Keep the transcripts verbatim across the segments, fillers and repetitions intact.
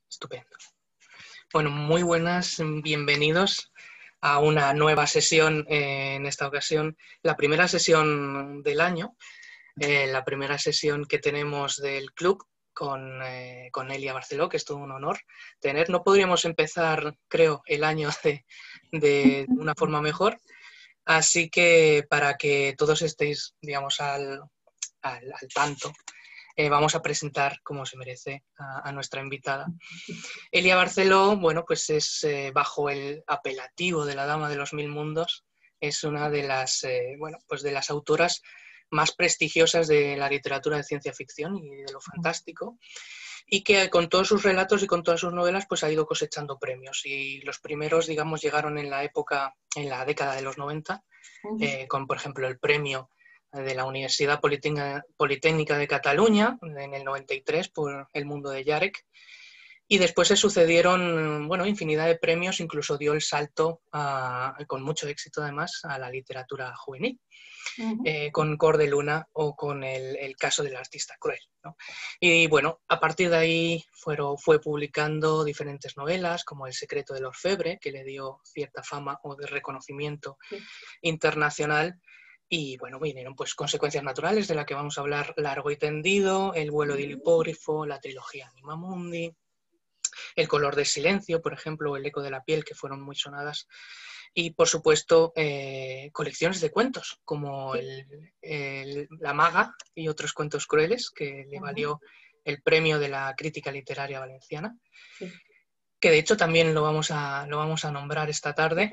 Estupendo. Bueno, muy buenas, bienvenidos a una nueva sesión, eh, en esta ocasión, la primera sesión del año, eh, la primera sesión que tenemos del club con, eh, con Elia Barceló, que es todo un honor tener. No podríamos empezar, creo, el año de, de una forma mejor, así que para que todos estéis, digamos, al, al, al tanto, Eh, vamos a presentar, como se merece, a, a nuestra invitada. Elia Barceló, bueno, pues es eh, bajo el apelativo de la Dama de los Mil Mundos, es una de las, eh, bueno, pues de las autoras más prestigiosas de la literatura de ciencia ficción y de lo fantástico, y que con todos sus relatos y con todas sus novelas pues ha ido cosechando premios. Y los primeros, digamos, llegaron en la época, en la década de los noventa, eh, con, por ejemplo, el premio de la Universidad Politécnica de Cataluña en el noventa y tres por El mundo de Yarek, y después se sucedieron, bueno, infinidad de premios, incluso dio el salto, a, con mucho éxito además, a la literatura juvenil, uh-huh. eh, con Cor de Luna o con el, el caso del artista cruel, ¿no? Y bueno, a partir de ahí fueron, fue publicando diferentes novelas, como El secreto del orfebre, que le dio cierta fama o de reconocimiento sí. internacional. Y bueno, vinieron pues Consecuencias naturales, de la que vamos a hablar largo y tendido, El vuelo del hipógrifo, la trilogía Anima Mundi, El color del silencio, por ejemplo, El eco de la piel, que fueron muy sonadas. Y por supuesto, eh, colecciones de cuentos, como sí. el, el, La maga y otros cuentos crueles, que le valió el premio de la crítica literaria valenciana, sí. que de hecho también lo vamos a, lo vamos a nombrar esta tarde.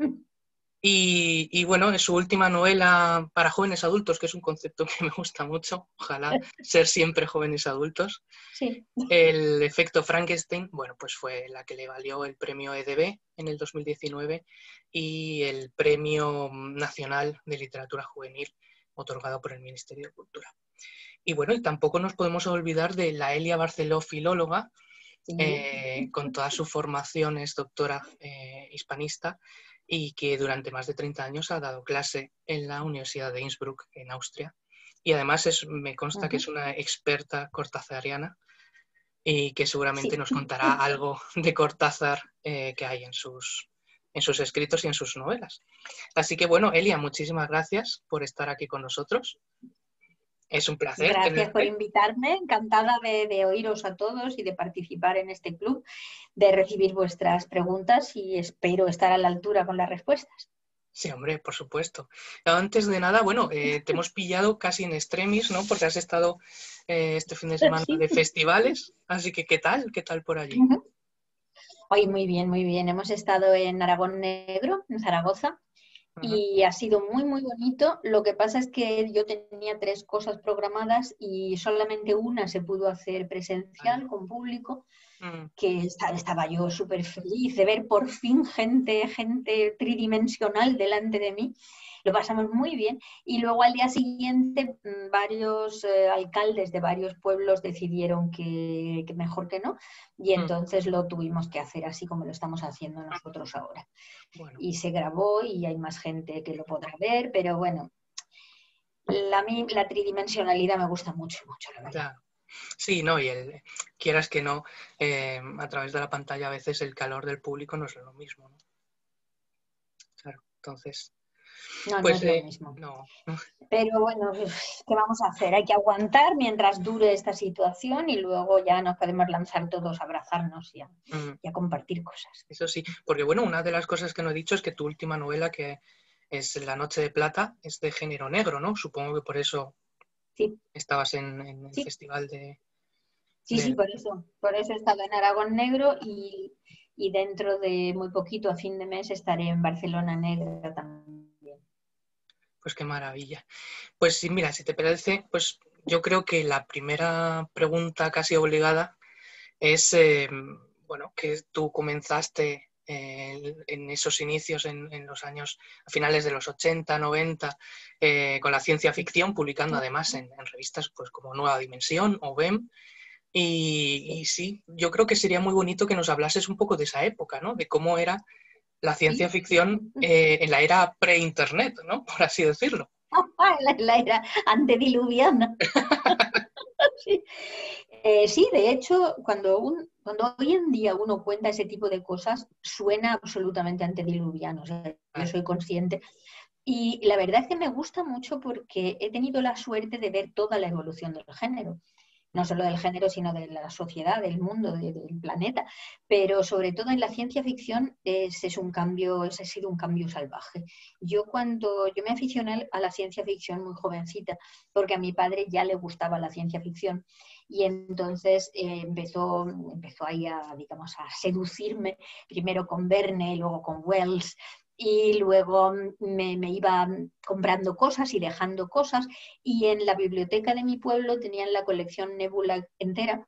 Y, y bueno, es su última novela para jóvenes adultos, que es un concepto que me gusta mucho, ojalá ser siempre jóvenes adultos. Sí. El efecto Frankenstein, bueno, pues fue la que le valió el premio E D B en el dos mil diecinueve y el premio nacional de literatura juvenil otorgado por el Ministerio de Cultura. Y bueno, y tampoco nos podemos olvidar de la Elia Barceló, filóloga, eh, con toda su formación, es doctora eh, hispanista, y que durante más de treinta años ha dado clase en la Universidad de Innsbruck, en Austria. Y además es, me consta uh-huh. que es una experta cortázariana y que seguramente sí. nos contará algo de Cortázar eh, que hay en sus, en sus escritos y en sus novelas. Así que bueno, Elia, muchísimas gracias por estar aquí con nosotros. Es un placer. Gracias tenerte. por invitarme, encantada de, de oíros a todos y de participar en este club, de recibir vuestras preguntas y espero estar a la altura con las respuestas. Sí, hombre, por supuesto. Antes de nada, bueno, eh, te hemos pillado casi en extremis, ¿no? Porque has estado eh, este fin de semana sí. de festivales, así que ¿qué tal? ¿Qué tal por allí? Uh-huh. Hoy muy bien, muy bien. Hemos estado en Aragón Negro, en Zaragoza. Y ha sido muy, muy bonito. Lo que pasa es que yo tenía tres cosas programadas y solamente una se pudo hacer presencial, con público, que estaba yo súper feliz de ver por fin gente, gente tridimensional delante de mí. Lo pasamos muy bien. Y luego al día siguiente varios eh, alcaldes de varios pueblos decidieron que, que mejor que no. Y entonces lo tuvimos que hacer así como lo estamos haciendo nosotros ahora. Bueno. Y se grabó y hay más gente que lo podrá ver, pero bueno, la, la tridimensionalidad me gusta mucho, mucho, la verdad. Claro. Sí, no, y el, quieras que no, eh, a través de la pantalla a veces el calor del público no es lo mismo, ¿no? Claro, entonces... No, pues, no es eh, lo mismo. No. Pero bueno, ¿qué vamos a hacer? Hay que aguantar mientras dure esta situación y luego ya nos podemos lanzar todos a abrazarnos y a, mm. y a compartir cosas. Eso sí, porque bueno, una de las cosas que no he dicho es que tu última novela, que es La noche de plata, es de género negro, ¿no? Supongo que por eso sí. estabas en, en el sí. festival de... Sí, de... sí, por eso. Por eso he estado en Aragón Negro y, y dentro de muy poquito, a fin de mes, estaré en Barcelona Negra también. Pues qué maravilla. Pues sí, mira, si te parece, pues yo creo que la primera pregunta casi obligada es, eh, bueno, que tú comenzaste eh, en esos inicios, en, en los años, a finales de los ochenta, noventa, eh, con la ciencia ficción, publicando además en, en revistas pues como Nueva Dimensión o B E M. Y, y sí, yo creo que sería muy bonito que nos hablases un poco de esa época, ¿no? De cómo era la ciencia ficción eh, en la era pre-internet, ¿no? Por así decirlo. La era antediluviana. Sí. Eh, sí, de hecho, cuando, un, cuando hoy en día uno cuenta ese tipo de cosas, suena absolutamente antediluviano. O sea, yo soy consciente. Y la verdad es que me gusta mucho porque he tenido la suerte de ver toda la evolución del género. No solo del género, sino de la sociedad, del mundo, de, del planeta. Pero sobre todo en la ciencia ficción ese es un cambio, ese ha sido un cambio salvaje. Yo cuando yo me aficioné a la ciencia ficción muy jovencita, porque a mi padre ya le gustaba la ciencia ficción, y entonces eh, empezó, empezó ahí a, digamos, a seducirme, primero con Verne, luego con Wells, y luego me, me iba comprando cosas y dejando cosas, y en la biblioteca de mi pueblo tenían la colección Nebula entera.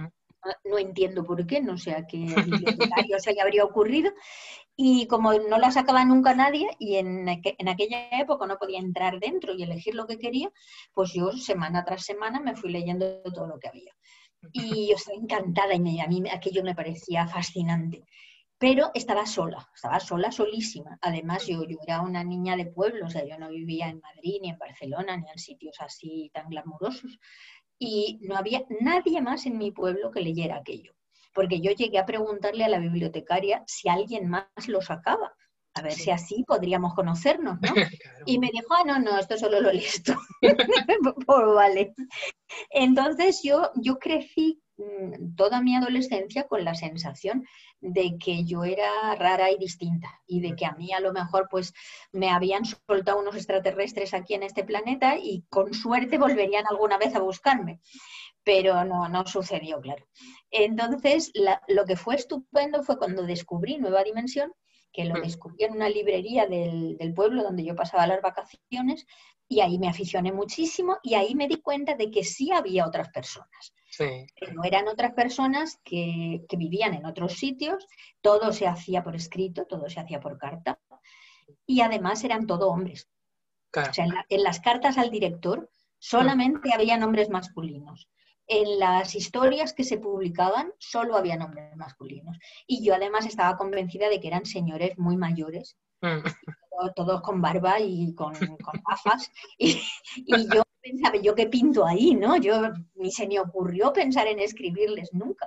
No entiendo por qué, no sé a qué bibliotecario se le habría ocurrido, y como no la sacaba nunca nadie, y en, en aquella época no podía entrar dentro y elegir lo que quería, pues yo semana tras semana me fui leyendo todo lo que había. Y yo estaba encantada, y me, a mí aquello me parecía fascinante. Pero estaba sola, estaba sola, solísima. Además, yo, yo era una niña de pueblo, o sea, yo no vivía en Madrid, ni en Barcelona, ni en sitios así tan glamurosos. Y no había nadie más en mi pueblo que leyera aquello. Porque yo llegué a preguntarle a la bibliotecária si alguien más lo sacaba, a ver Sí. si así podríamos conocernos, ¿no? Claro. Y me dijo, ah, no, no, esto solo lo lees tú. Pues vale. Entonces yo, yo crecí toda mi adolescencia con la sensación de que yo era rara y distinta, y de que a mí a lo mejor pues me habían soltado unos extraterrestres aquí en este planeta y con suerte volverían alguna vez a buscarme. Pero no, no sucedió, claro. Entonces, la, lo que fue estupendo fue cuando descubrí Nueva Dimensión, que lo descubrí en una librería del, del pueblo donde yo pasaba las vacaciones, y ahí me aficioné muchísimo, y ahí me di cuenta de que sí había otras personas. Sí. Pero eran otras personas que, que vivían en otros sitios, todo se hacía por escrito, todo se hacía por carta, y además eran todo hombres. Claro. O sea, en, la, en las cartas al director solamente había nombres masculinos. En las historias que se publicaban solo había nombres masculinos. Y yo además estaba convencida de que eran señores muy mayores, Mm. todos, todos con barba y con, con gafas. Y, y yo pensaba, ¿yo qué pinto ahí? ¿No? Yo ni se me ocurrió pensar en escribirles nunca.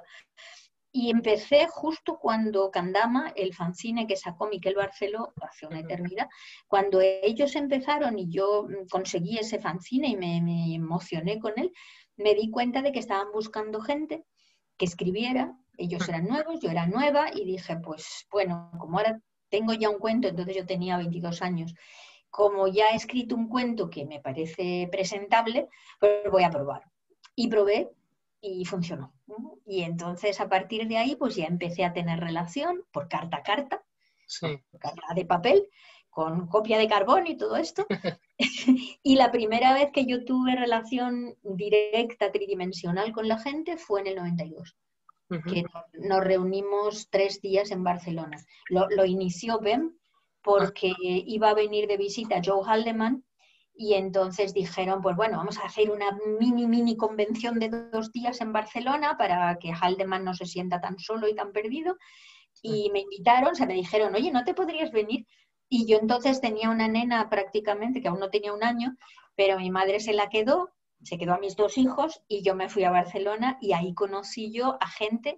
Y empecé justo cuando Candama, el fanzine que sacó Miquel Barceló hace una eternidad, cuando ellos empezaron y yo conseguí ese fanzine y me, me emocioné con él, me di cuenta de que estaban buscando gente que escribiera. Ellos eran nuevos, yo era nueva, y dije, pues bueno, como ahora tengo ya un cuento, entonces yo tenía veintidós años, como ya he escrito un cuento que me parece presentable, pues voy a probar. Y probé y funcionó. Y entonces a partir de ahí pues ya empecé a tener relación por carta a carta, Sí. por carta de papel, con copia de carbón y todo esto. Y la primera vez que yo tuve relación directa, tridimensional con la gente fue en el noventa y dos, uh-huh. que nos reunimos tres días en Barcelona. Lo, lo inició B E M porque ah. iba a venir de visita Joe Haldeman, y entonces dijeron, pues bueno, vamos a hacer una mini, mini convención de dos días en Barcelona para que Haldeman no se sienta tan solo y tan perdido. Y me invitaron, o sea, me dijeron, oye, ¿no te podrías venir? Y yo entonces tenía una nena prácticamente, que aún no tenía un año, pero mi madre se la quedó, se quedó a mis dos hijos, y yo me fui a Barcelona, y ahí conocí yo a gente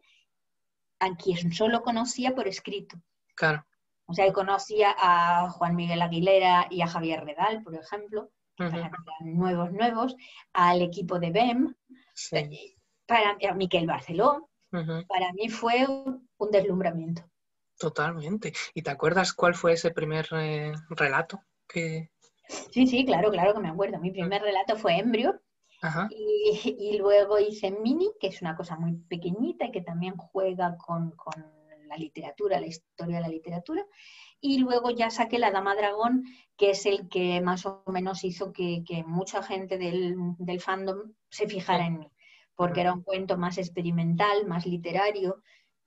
a quien solo conocía por escrito. Claro. O sea, conocía a Juan Miguel Aguilera y a Javier Redal, por ejemplo, que uh-huh. eran nuevos, nuevos, al equipo de B E M, sí. para a Miquel Barceló. Uh-huh. Para mí fue un deslumbramiento. Totalmente. ¿Y te acuerdas cuál fue ese primer eh, relato? Que... Sí, sí, claro, claro que me acuerdo. Mi primer relato fue Embrio. Uh-huh. y, y luego hice Mini, que es una cosa muy pequeñita y que también juega con... con la literatura, la historia de la literatura, y luego ya saqué La Dama Dragón, que es el que más o menos hizo que, que mucha gente del, del fandom se fijara en mí, porque era un cuento más experimental, más literario,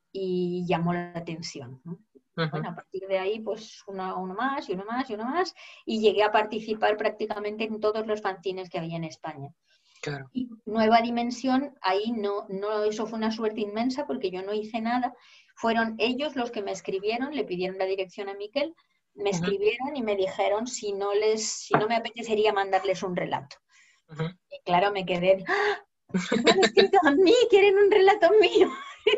y llamó la atención, ¿no? Uh-huh. Bueno, a partir de ahí, pues uno, uno más, y uno más, y uno más, y llegué a participar prácticamente en todos los fanzines que había en España. Claro. Y Nueva Dimensión, ahí no, no, eso fue una suerte inmensa porque yo no hice nada. Fueron ellos los que me escribieron, le pidieron la dirección a Miquel, me uh-huh. escribieron y me dijeron si no les, si no me apetecería mandarles un relato. Uh-huh. Y claro, me quedé, ¡ah! Me han escrito a mí, quieren un relato mío.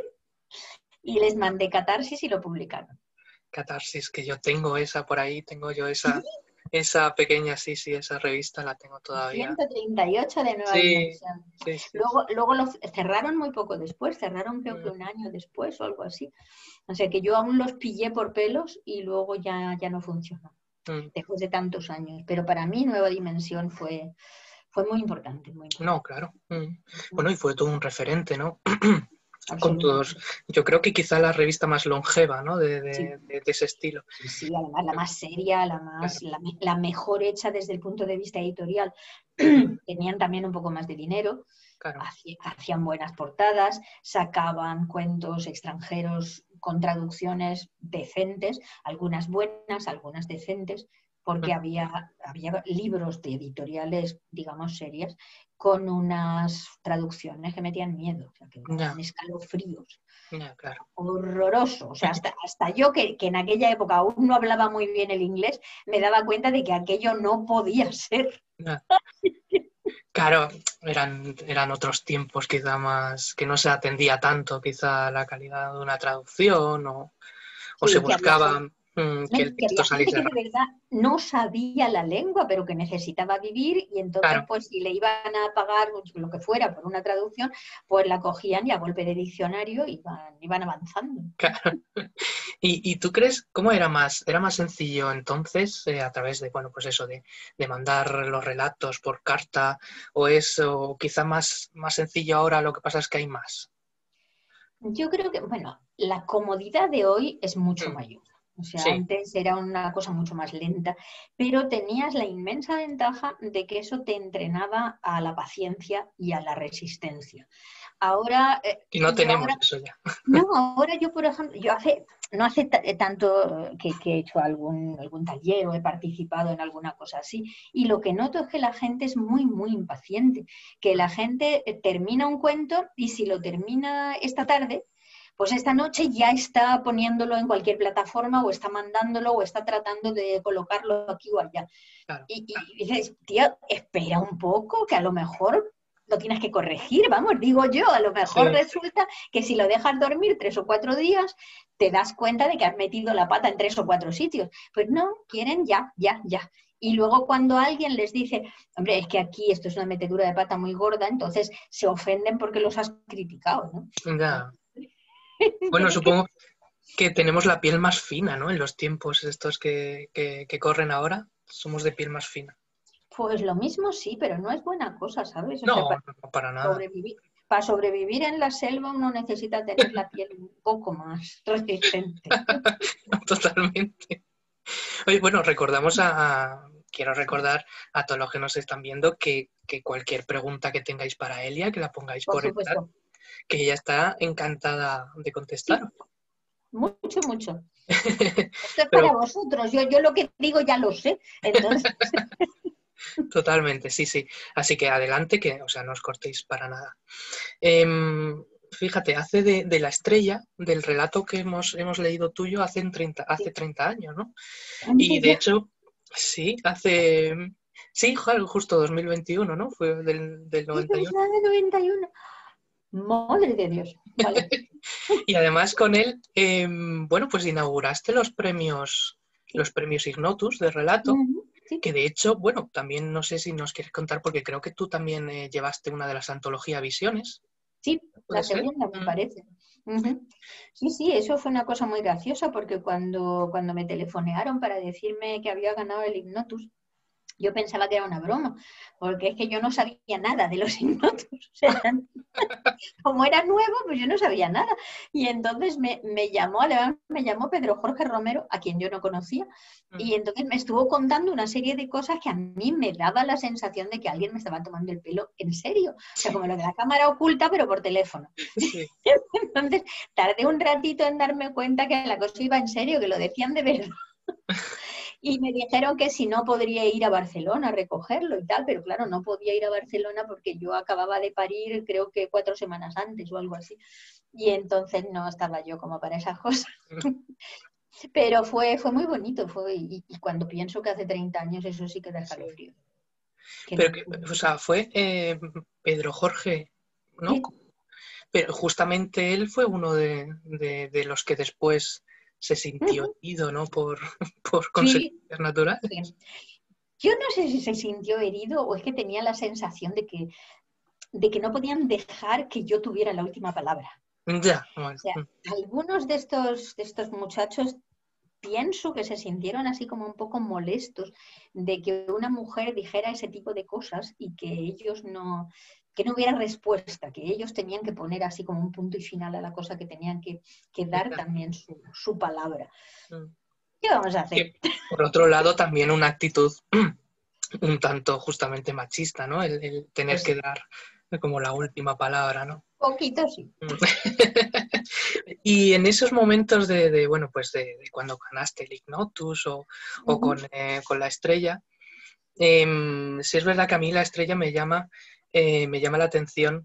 Y les mandé Catarsis y lo publicaron. Catarsis, que yo tengo esa por ahí, tengo yo esa, esa pequeña, sí, sí, esa revista la tengo todavía. ciento treinta y ocho de Nueva Sí, Dimensión. sí, sí. Luego, luego lo cerraron muy poco después, cerraron creo que Mm. un año después o algo así. O sea que yo aún los pillé por pelos y luego ya, ya no funcionó, Mm. después de tantos años. Pero para mí Nueva Dimensión fue, fue muy importante, muy importante. No, claro. Mm. Bueno, y fue todo un referente, ¿no? Con todos. Absolutamente. Yo creo que quizá la revista más longeva, ¿no? De, Sí, de, de- de ese estilo. sí, sí, además la más seria, la Claro. más, la, me- la mejor hecha desde el punto de vista editorial. Mm. Tenían también un poco más de dinero. Claro. Hacían buenas portadas, sacaban cuentos extranjeros con traducciones decentes, algunas buenas, algunas decentes, porque Mm. había, había libros de editoriales, digamos, serias, con unas traducciones que metían miedo, o sea, que Ya, daban escalofríos. ya, claro. Horroroso. O sea, hasta, hasta yo, que, que en aquella época aún no hablaba muy bien el inglés, me daba cuenta de que aquello no podía ser. Ya. Claro, eran, eran otros tiempos quizá más, que no se atendía tanto quizá a la calidad de una traducción o, o se Sí, que había buscaba gente, mm, que el que texto había gente saliese que de rápido. verdad no sabía la lengua, pero que necesitaba vivir y entonces, Claro, pues si le iban a pagar lo que fuera por una traducción, pues la cogían y a golpe de diccionario iban, iban avanzando. claro. ¿Y, y tú crees cómo era más? ¿Era más sencillo entonces eh, a través de, bueno, pues eso, de, de mandar los relatos por carta o es o quizá más, más sencillo ahora, lo que pasa es que hay más? Yo creo que, bueno, la comodidad de hoy es mucho Mm. mayor. O sea, Sí, antes era una cosa mucho más lenta, pero tenías la inmensa ventaja de que eso te entrenaba a la paciencia y a la resistencia. Ahora, eh, y no yo tenemos ahora, eso ya. no, ahora yo, por ejemplo, yo hace, no hace ta- eh, tanto que, que he hecho algún, algún taller o he participado en alguna cosa así, y lo que noto es que la gente es muy, muy impaciente, que la gente eh, termina un cuento y si lo termina esta tarde, pues esta noche ya está poniéndolo en cualquier plataforma o está mandándolo o está tratando de colocarlo aquí o allá. Claro, Y, y dices, tío, espera un poco, que a lo mejor lo tienes que corregir, vamos, digo yo, a lo mejor sí, resulta que si lo dejas dormir tres o cuatro días, te das cuenta de que has metido la pata en tres o cuatro sitios. Pues no, quieren ya, ya, ya. Y luego cuando alguien les dice, hombre, es que aquí esto es una metedura de pata muy gorda, entonces se ofenden porque los has criticado, ¿no? ya. Bueno, Tienen que... supongo que tenemos la piel más fina, ¿no? En los tiempos estos que, que, que corren ahora, somos de piel más fina. Pues lo mismo sí, pero no es buena cosa, ¿sabes? O sea, No, para no, para nada. sobrevivir, para sobrevivir en la selva uno necesita tener la piel un poco más resistente. Totalmente. Oye, bueno, recordamos a, a- quiero recordar a todos los que nos están viendo que, que cualquier pregunta que tengáis para Elia, que la pongáis Por por el chat, supuesto. que ella está encantada de Sí, contestar. mucho, mucho. Esto es para Pero vosotros. Yo, yo lo que digo ya lo sé. Entonces, totalmente, sí, sí. Así que adelante, que, o sea, no os cortéis para nada. Em, fíjate, hace de, de la estrella, del relato que hemos, hemos leído tuyo, hace treinta, hace sí, treinta años, ¿no? tanto Y de ya. hecho, sí, hace... Sí, ju- justo dos mil veintiuno, ¿no? Fue del, del Es noventa y uno. verdad, de noventa y uno. Madre de Dios. Vale. Y además con él, eh, bueno, pues inauguraste los premios, Sí. los premios Ignotus de relato, Ujú, sí. que de hecho, bueno, también no sé si nos quieres contar, porque creo que tú también eh, llevaste una de las antologías Visiones, Sí, ¿puede la ser? segunda me Mm, parece. Ujú. Sí, sí, eso fue una cosa muy graciosa porque cuando, cuando me telefonearon para decirme que había ganado el Ignotus, yo pensaba que era una broma, porque es que yo no sabía nada de los Ignotus. O sea, como era nuevo, pues yo no sabía nada. Y entonces me, me llamó, además me llamó Pedro Jorge Romero, a quien yo no conocía, mm, y entonces me estuvo contando una serie de cosas que a mí me daba la sensación de que alguien me estaba tomando el pelo en serio. O sea, como lo de la cámara oculta, pero por teléfono. sí, Entonces tardé un ratito en darme cuenta que la cosa iba en serio, que lo decían de verdad. Y me dijeron que si no podría ir a Barcelona a recogerlo y tal, pero claro, no podía ir a Barcelona porque yo acababa de parir creo que cuatro semanas antes o algo así. Y entonces no estaba yo como para esas cosas. Pero fue, fue muy bonito, fue, y, y cuando pienso que hace treinta años eso sí que da sí. escalofrío. Que Pero, no, que, o sea, fue eh, Pedro Jorge ¿no? Pero justamente él fue uno de, de, de los que después se sintió herido, ¿no? Por, por consecuencias Sí, naturales. sí. Yo no sé si se sintió herido o es que tenía la sensación de que, de que no podían dejar que yo tuviera la última palabra. Ya, O bueno. sea, algunos de estos, de estos muchachos pienso que se sintieron así como un poco molestos de que una mujer dijera ese tipo de cosas y que ellos no, que no hubiera respuesta, que ellos tenían que poner así como un punto y final a la cosa, que tenían que, que dar también su, su palabra. ¿Qué vamos a hacer? Que, por otro lado, también una actitud un tanto justamente machista, ¿no? El, el tener Pues que sí, dar como la última palabra, ¿no? poquito sí. Y en esos momentos de, de bueno, pues de, de cuando ganaste el Ignotus o, o con, eh, con la estrella, eh, sí es verdad que a mí la estrella me llama, eh, me llama la atención.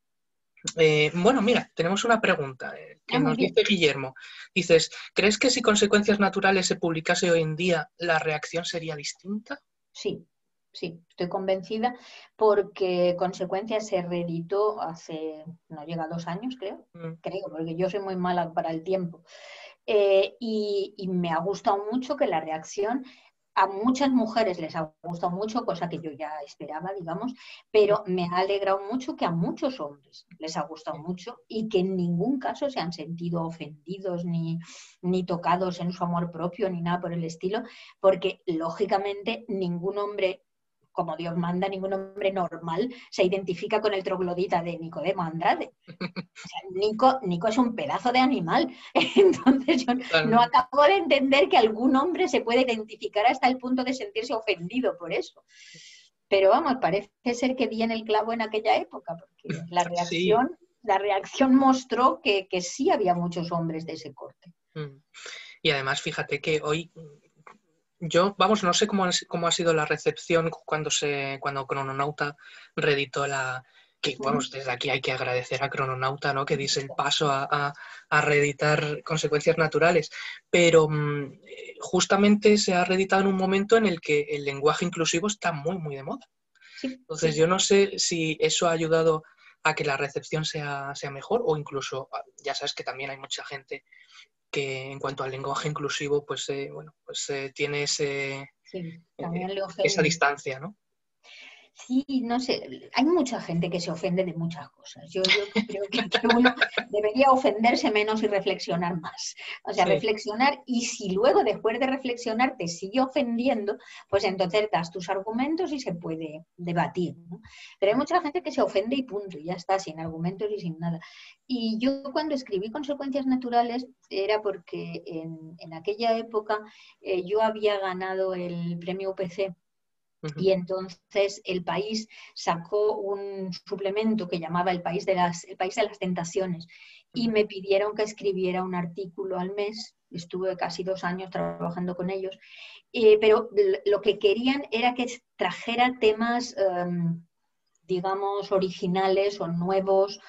Eh, bueno, mira, tenemos una pregunta eh, que Ah, muy nos bien. dice Guillermo. Dices, ¿crees que si Consecuencias Naturales se publicase hoy en día, la reacción sería distinta? Sí, sí, estoy convencida porque Consecuencias se reeditó hace, no llega a dos años, creo. Mm. Creo, porque yo soy muy mala para el tiempo. Eh, y, y me ha gustado mucho que la reacción a muchas mujeres les ha gustado mucho, cosa que yo ya esperaba, digamos, pero me ha alegrado mucho que a muchos hombres les ha gustado mucho y que en ningún caso se han sentido ofendidos ni, ni tocados en su amor propio ni nada por el estilo, porque lógicamente ningún hombre, como Dios manda, ningún hombre normal se identifica con el troglodita de Nicodemo Andrade. O sea, Nico, Nico es un pedazo de animal. Entonces yo no Totalmente. acabo de entender que algún hombre se pueda identificar hasta el punto de sentirse ofendido por eso. Pero vamos, parece ser que di en el clavo en aquella época, porque la Sí. reacción, la reacción mostró que, que sí había muchos hombres de ese corte. Y además, fíjate que hoy yo, vamos, no sé cómo, cómo ha sido la recepción cuando se cuando Crononauta reeditó la... Que, vamos, desde aquí hay que agradecer a Crononauta, ¿no? Que diese el paso a, a, a reeditar Consecuencias Naturales. Pero mmm, justamente se ha reeditado en un momento en el que el lenguaje inclusivo está muy, muy de moda. Sí, Entonces, sí. yo no sé si eso ha ayudado a que la recepción sea, sea mejor o incluso, ya sabes que también hay mucha gente que en cuanto al lenguaje inclusivo, pues, eh, bueno, pues eh, tiene ese, Sí, eh, también le esa ofende. distancia, ¿no? Sí, no sé, hay mucha gente que se ofende de muchas cosas. Yo, yo creo que, que uno debería ofenderse menos y reflexionar más. O sea, Sí. reflexionar y si luego después de reflexionar te sigue ofendiendo, pues entonces das tus argumentos y se puede debatir, ¿no? Pero hay mucha gente que se ofende y punto, y ya está, sin argumentos y sin nada. Y yo cuando escribí Consecuencias Naturales era porque en, en aquella época eh, yo había ganado el premio U P C. Uh-huh. Y entonces el país sacó un suplemento que llamaba El País de las, el País de las Tentaciones y me pidieron que escribiera un artículo al mes. Estuve casi dos años trabajando con ellos, eh, pero lo que querían era que trajera temas, um, digamos, originales o nuevos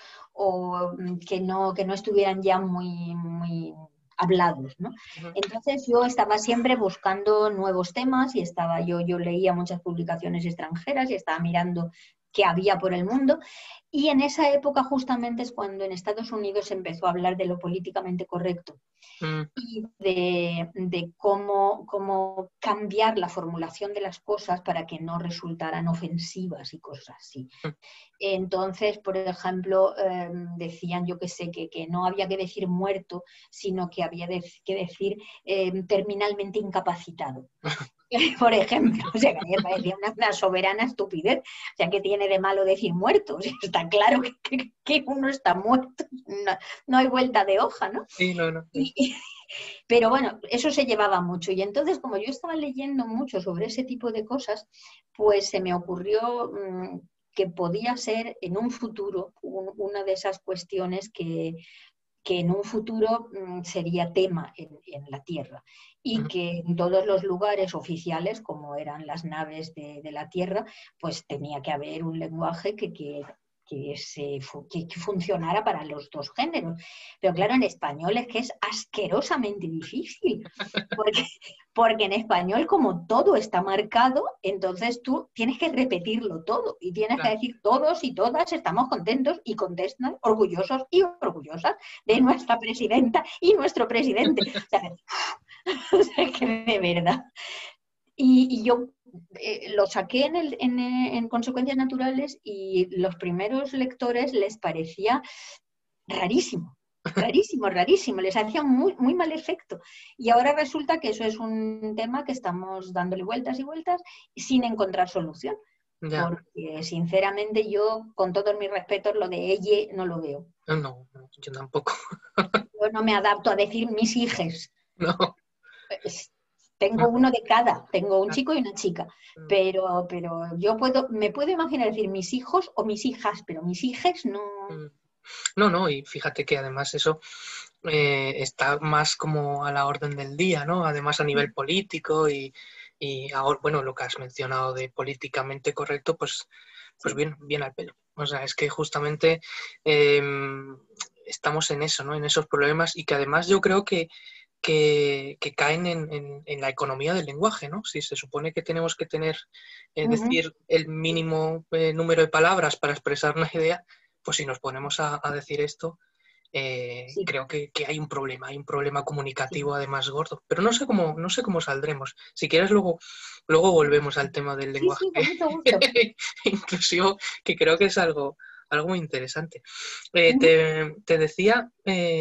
o que no, que no estuvieran ya muy, muy hablados, ¿no? Uh-huh. Entonces yo estaba siempre buscando nuevos temas y estaba yo, yo leía muchas publicaciones extranjeras y estaba mirando qué había por el mundo. Y en esa época justamente es cuando en Estados Unidos se empezó a hablar de lo políticamente correcto Uh-huh. y de, de cómo, cómo cambiar la formulación de las cosas para que no resultaran ofensivas y cosas así. Entonces, por ejemplo, eh, decían, yo que sé, que, que no había que decir muerto, sino que había de, que decir eh, terminalmente incapacitado. Por ejemplo, o sea, que a mí me parecía una, una soberana estupidez. O sea, ¿qué tiene de malo decir muerto? O sea, está claro que, que, que uno está muerto, no, no hay vuelta de hoja, ¿no? Sí, no, no. Sí. Y, pero bueno, eso se llevaba mucho. Y entonces, como yo estaba leyendo mucho sobre ese tipo de cosas, pues se me ocurrió mmm, que podía ser en un futuro un, una de esas cuestiones que, que en un futuro mmm, sería tema en, en la Tierra y Uh-huh. que en todos los lugares oficiales, como eran las naves de, de la Tierra, pues tenía que haber un lenguaje que, que, que, se, que, que funcionara para los dos géneros. Pero claro, en español es que es asquerosamente difícil, porque, porque en español como todo está marcado, entonces tú tienes que repetirlo todo y tienes Claro. que decir todos y todas estamos contentos y contestan orgullosos y orgullosas de nuestra presidenta y nuestro presidente. O sea, o sea que de verdad. Y, y yo eh, lo saqué en, el, en, en Consecuencias Naturales y los primeros lectores les parecía rarísimo, rarísimo, rarísimo, les hacía muy, muy mal efecto. Y ahora resulta que eso es un tema que estamos dándole vueltas y vueltas sin encontrar solución. Ya. Porque sinceramente yo, con todos mis respetos, lo de ella no lo veo. No, no, yo tampoco. Yo no me adapto a decir mis hijes. No. Pues, tengo uno de cada, tengo un Ah, chico y una chica, mm. pero, pero yo puedo, me puedo imaginar decir mis hijos o mis hijas, pero mis hijes no. No, no, y fíjate que además eso eh, está más como a la orden del día, ¿no? Además a nivel político y, y ahora, bueno, lo que has mencionado de políticamente correcto, pues, pues Sí. bien, bien al pelo. O sea, es que justamente eh, estamos en eso, ¿no? En esos problemas y que además yo creo que Que, que caen en, en, en la economía del lenguaje, ¿no? Si se supone que tenemos que tener, es Uh-huh. decir, el mínimo eh, número de palabras para expresar una idea, pues si nos ponemos a, a decir esto, eh, Sí. creo que, que hay un problema, hay un problema comunicativo Sí. además gordo. Pero no sé cómo, no sé cómo saldremos. Si quieres, luego, luego volvemos al tema del Sí, lenguaje sí, con mucho gusto. inclusivo, que creo que es algo, algo muy interesante. Eh, Uh-huh. te, te decía,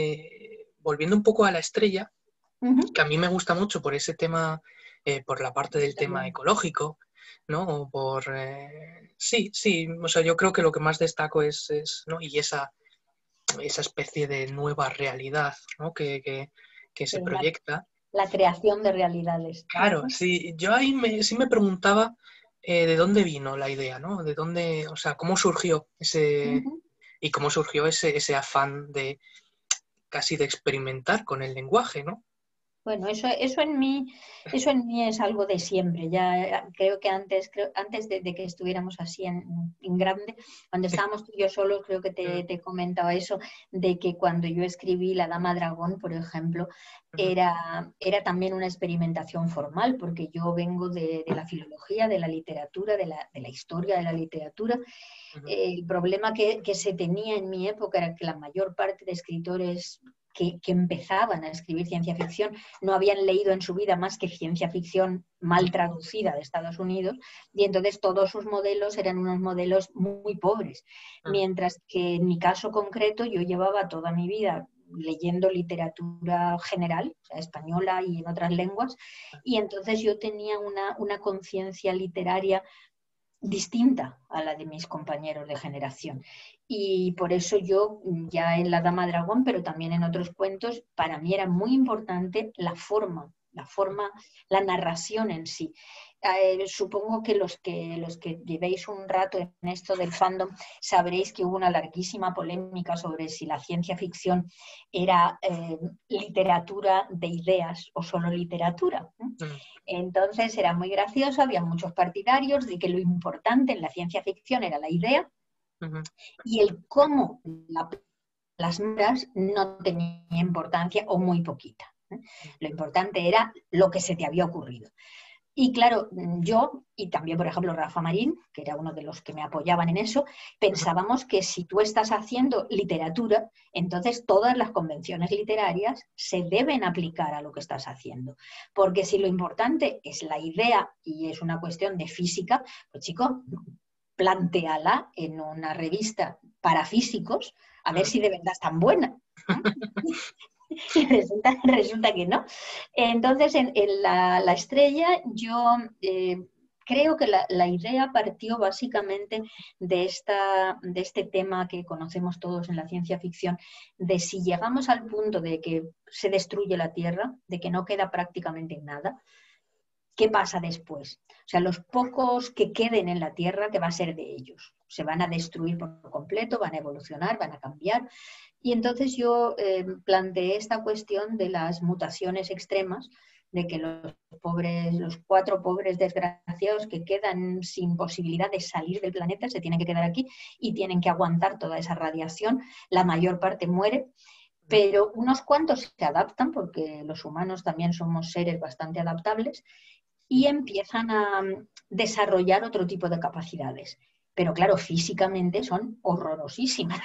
eh, volviendo un poco a la estrella, Uh-huh. que a mí me gusta mucho por ese tema, eh, por la parte del tema También. ecológico, ¿no? O por... Eh, sí, sí, o sea, yo creo que lo que más destaco es, es ¿no? Y esa, esa especie de nueva realidad, ¿no? Que, que, que se Sí, la, proyecta. la creación de realidades. Claro, Uh-huh. sí, yo ahí me, sí me preguntaba eh, de dónde vino la idea, ¿no? De dónde, o sea, cómo surgió ese... Uh-huh. Y cómo surgió ese, ese afán de casi de experimentar con el lenguaje, ¿no? Bueno, eso, eso en mí, eso en mí es algo de siempre. Ya creo que antes, creo, antes de, de que estuviéramos así en, en grande, cuando estábamos tú y yo solos, creo que te, te comentaba eso, de que cuando yo escribí La Dama Dragón, por ejemplo, era, era también una experimentación formal, porque yo vengo de, de la filología, de la literatura, de la, de la historia de la literatura. El problema que, que se tenía en mi época era que la mayor parte de escritores Que, que empezaban a escribir ciencia ficción no habían leído en su vida más que ciencia ficción mal traducida de Estados Unidos, y entonces todos sus modelos eran unos modelos muy pobres, mientras que en mi caso concreto yo llevaba toda mi vida leyendo literatura general, o sea, española y en otras lenguas, y entonces yo tenía una, una conciencia literaria distinta a la de mis compañeros de generación. Y por eso yo, ya en La Dama Dragón, pero también en otros cuentos, para mí era muy importante la forma, la forma, la narración en sí. Eh, supongo que los, que los que llevéis un rato en esto del fandom sabréis que hubo una larguísima polémica sobre si la ciencia ficción era eh, literatura de ideas o solo literatura. ¿eh? Entonces era muy gracioso, había muchos partidarios de que lo importante en la ciencia ficción era la idea uh-huh. y el cómo la plasmaras no tenía importancia o muy poquita. ¿eh? Lo importante era lo que se te había ocurrido. Y claro, yo y también, por ejemplo, Rafa Marín, que era uno de los que me apoyaban en eso, pensábamos que si tú estás haciendo literatura, entonces todas las convenciones literarias se deben aplicar a lo que estás haciendo. Porque si lo importante es la idea y es una cuestión de física, pues chico, plantéala en una revista para físicos a ver si de verdad es tan buena. Y resulta, resulta que no. Entonces, en, en la, la estrella, yo eh, creo que la, la idea partió básicamente de, esta, de este tema que conocemos todos en la ciencia ficción, de si llegamos al punto de que se destruye la Tierra, de que no queda prácticamente nada, ¿qué pasa después? O sea, los pocos que queden en la Tierra, ¿qué va a ser de ellos? Se van a destruir por completo, van a evolucionar, van a cambiar. Y entonces yo eh, planteé esta cuestión de las mutaciones extremas de que los pobres, los cuatro pobres desgraciados que quedan sin posibilidad de salir del planeta se tienen que quedar aquí y tienen que aguantar toda esa radiación. La mayor parte muere, pero unos cuantos se adaptan, porque los humanos también somos seres bastante adaptables, y empiezan a desarrollar otro tipo de capacidades. Pero claro, físicamente son horrorosísimas.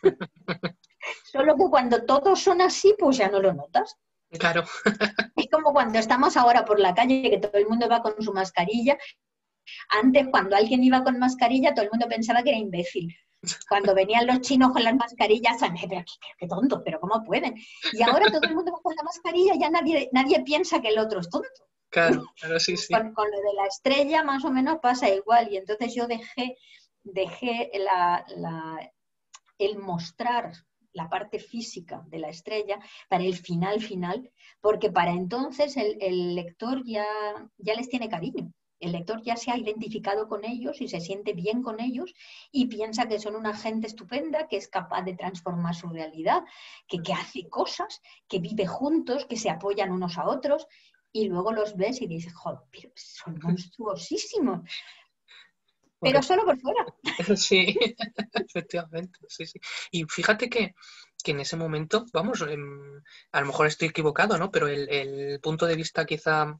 Solo que cuando todos son así, pues ya no lo notas. Claro. Es como cuando estamos ahora por la calle, que todo el mundo va con su mascarilla. Antes, cuando alguien iba con mascarilla, todo el mundo pensaba que era imbécil. Cuando venían los chinos con las mascarillas, pero qué, qué tonto, pero ¿cómo pueden? Y ahora todo el mundo va con la mascarilla, ya nadie, nadie piensa que el otro es tonto. Claro, claro, sí, sí. Con, con lo de la estrella más o menos pasa igual, y entonces yo dejé, dejé la, la, el mostrar la parte física de la estrella para el final final, porque para entonces el, el lector ya, ya les tiene cariño. El lector ya se ha identificado con ellos y se siente bien con ellos y piensa que son una gente estupenda, que es capaz de transformar su realidad, que, que hace cosas, que vive juntos, que se apoyan unos a otros, y luego los ves y dices, joder, pero son monstruosísimos. Pero solo por fuera. Sí, efectivamente, sí, sí. Y fíjate que, que en ese momento, vamos, eh, a lo mejor estoy equivocado, ¿no? Pero el, el punto de vista quizá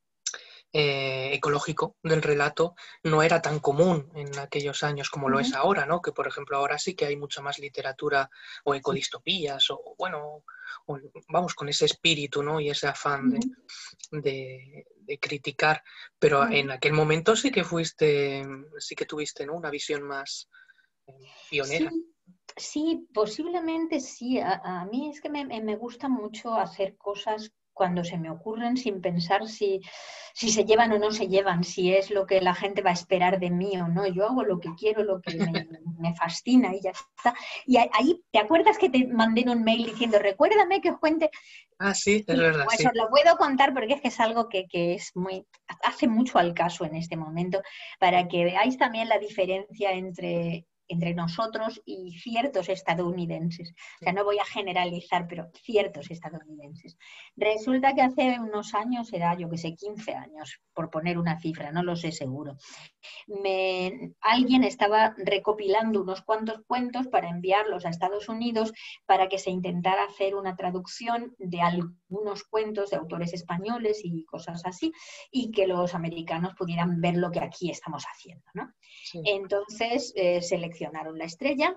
eh, ecológico del relato no era tan común en aquellos años como lo uh-huh. es ahora, ¿no? Que por ejemplo ahora sí que hay mucha más literatura o ecodistopías o bueno, o, vamos, con ese espíritu, ¿no? Y ese afán uh-huh. de, de, de criticar, pero uh-huh. en aquel momento sí que fuiste, sí que tuviste, ¿no? Una visión más eh, pionera. Sí. Sí, posiblemente sí. A, a mí es que me, me gusta mucho hacer cosas cuando se me ocurren sin pensar si, si se llevan o no se llevan, si es lo que la gente va a esperar de mí o no. Yo hago lo que quiero, lo que me, me fascina y ya está. Y ahí, ¿te acuerdas que te mandé un mail diciendo, recuérdame que os cuente? Ah, sí, es verdad, pues sí. Os lo puedo contar porque es que es algo que, que es muy, hace mucho al caso en este momento, para que veáis también la diferencia entre... entre nosotros y ciertos estadounidenses. O sea, no voy a generalizar, pero ciertos estadounidenses. Resulta que hace unos años, era yo que sé, quince años, por poner una cifra, no lo sé seguro, me, alguien estaba recopilando unos cuantos cuentos para enviarlos a Estados Unidos para que se intentara hacer una traducción de algunos cuentos de autores españoles y cosas así, y que los americanos pudieran ver lo que aquí estamos haciendo, ¿no? Sí. Entonces eh, seleccionaron la estrella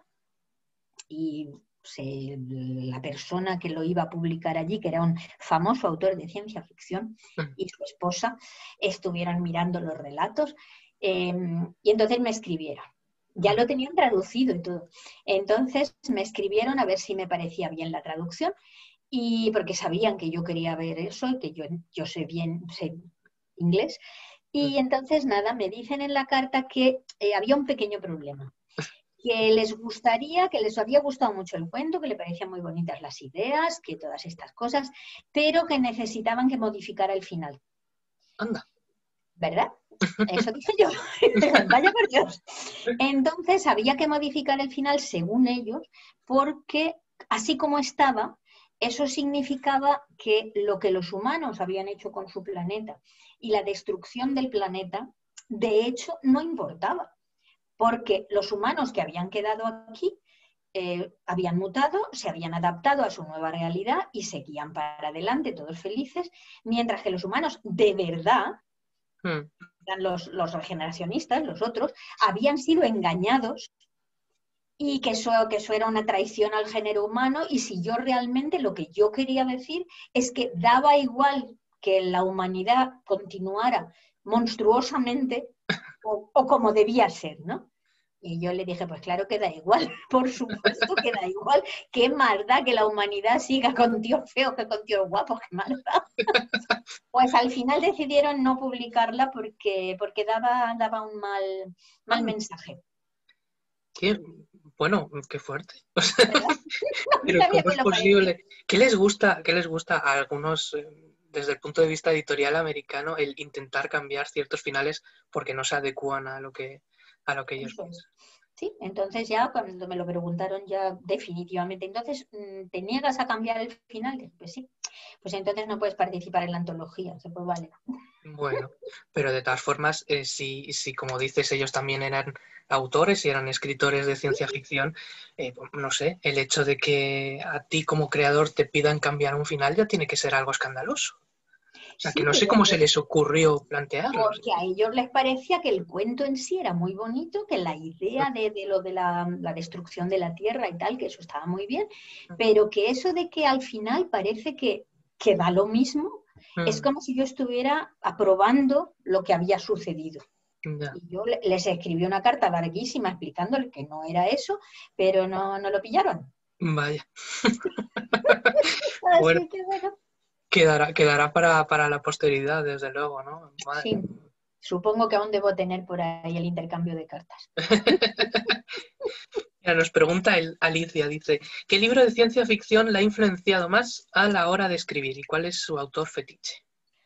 y se, la persona que lo iba a publicar allí, que era un famoso autor de ciencia ficción, y su esposa estuvieron mirando los relatos. Eh, y entonces me escribieron. Ya lo tenían traducido y todo. Entonces me escribieron a ver si me parecía bien la traducción, y porque sabían que yo quería ver eso y que yo, yo sé bien sé inglés. Y entonces, nada, me dicen en la carta que eh, había un pequeño problema. Que les gustaría, que les había gustado mucho el cuento, que le parecían muy bonitas las ideas, que todas estas cosas, pero que necesitaban que modificara el final. Anda. ¿Verdad? Eso dije yo. Vaya por Dios. Entonces había que modificar el final según ellos, porque así como estaba, eso significaba que lo que los humanos habían hecho con su planeta y la destrucción del planeta, de hecho, no importaba. Porque los humanos que habían quedado aquí eh, habían mutado, se habían adaptado a su nueva realidad y seguían para adelante todos felices, mientras que los humanos de verdad, hmm. los, los regeneracionistas, los otros, habían sido engañados y que eso, que eso era una traición al género humano, y si yo realmente lo que yo quería decir es que daba igual que la humanidad continuara monstruosamente o, o como debía ser, ¿no? Y yo le dije, pues claro que da igual, por supuesto que da igual, qué más da que la humanidad siga con tíos feos que con tíos guapos, qué más da. Pues al final decidieron no publicarla porque, porque daba, daba un mal, mal mensaje. Qué, bueno, qué fuerte. O sea, pero ¿cómo es posible? ¿Qué les gusta, qué les gusta a algunos, desde el punto de vista editorial americano, el intentar cambiar ciertos finales porque no se adecúan a lo que, a lo que ellos piensan? Sí, entonces ya cuando me lo preguntaron ya definitivamente, entonces, ¿te niegas a cambiar el final? Pues sí. Pues entonces no puedes participar en la antología, se pues vale. Bueno, pero de todas formas, eh, si, si como dices, ellos también eran autores y eran escritores de ciencia ficción, eh, no sé, el hecho de que a ti como creador te pidan cambiar un final ya tiene que ser algo escandaloso. O sea, que Sí, no sé pero cómo se por- les ocurrió plantearlo. porque a ellos les parecía que el cuento en sí era muy bonito, que la idea de, de lo de la, la destrucción de la tierra y tal, que eso estaba muy bien, pero que eso de que al final parece que, que da lo mismo, es Mm, como si yo estuviera aprobando lo que había sucedido. ya, Y yo le- les escribí una carta larguísima explicándole que no era eso, pero no, no lo pillaron. vaya. Bueno, Así que bueno, quedará, quedará para, para la posteridad, desde luego, ¿no? Madre. sí, supongo que aún debo tener por ahí el intercambio de cartas. Mira, nos pregunta el- Alicia, dice, ¿qué libro de ciencia ficción la ha influenciado más a la hora de escribir y cuál es su autor fetiche?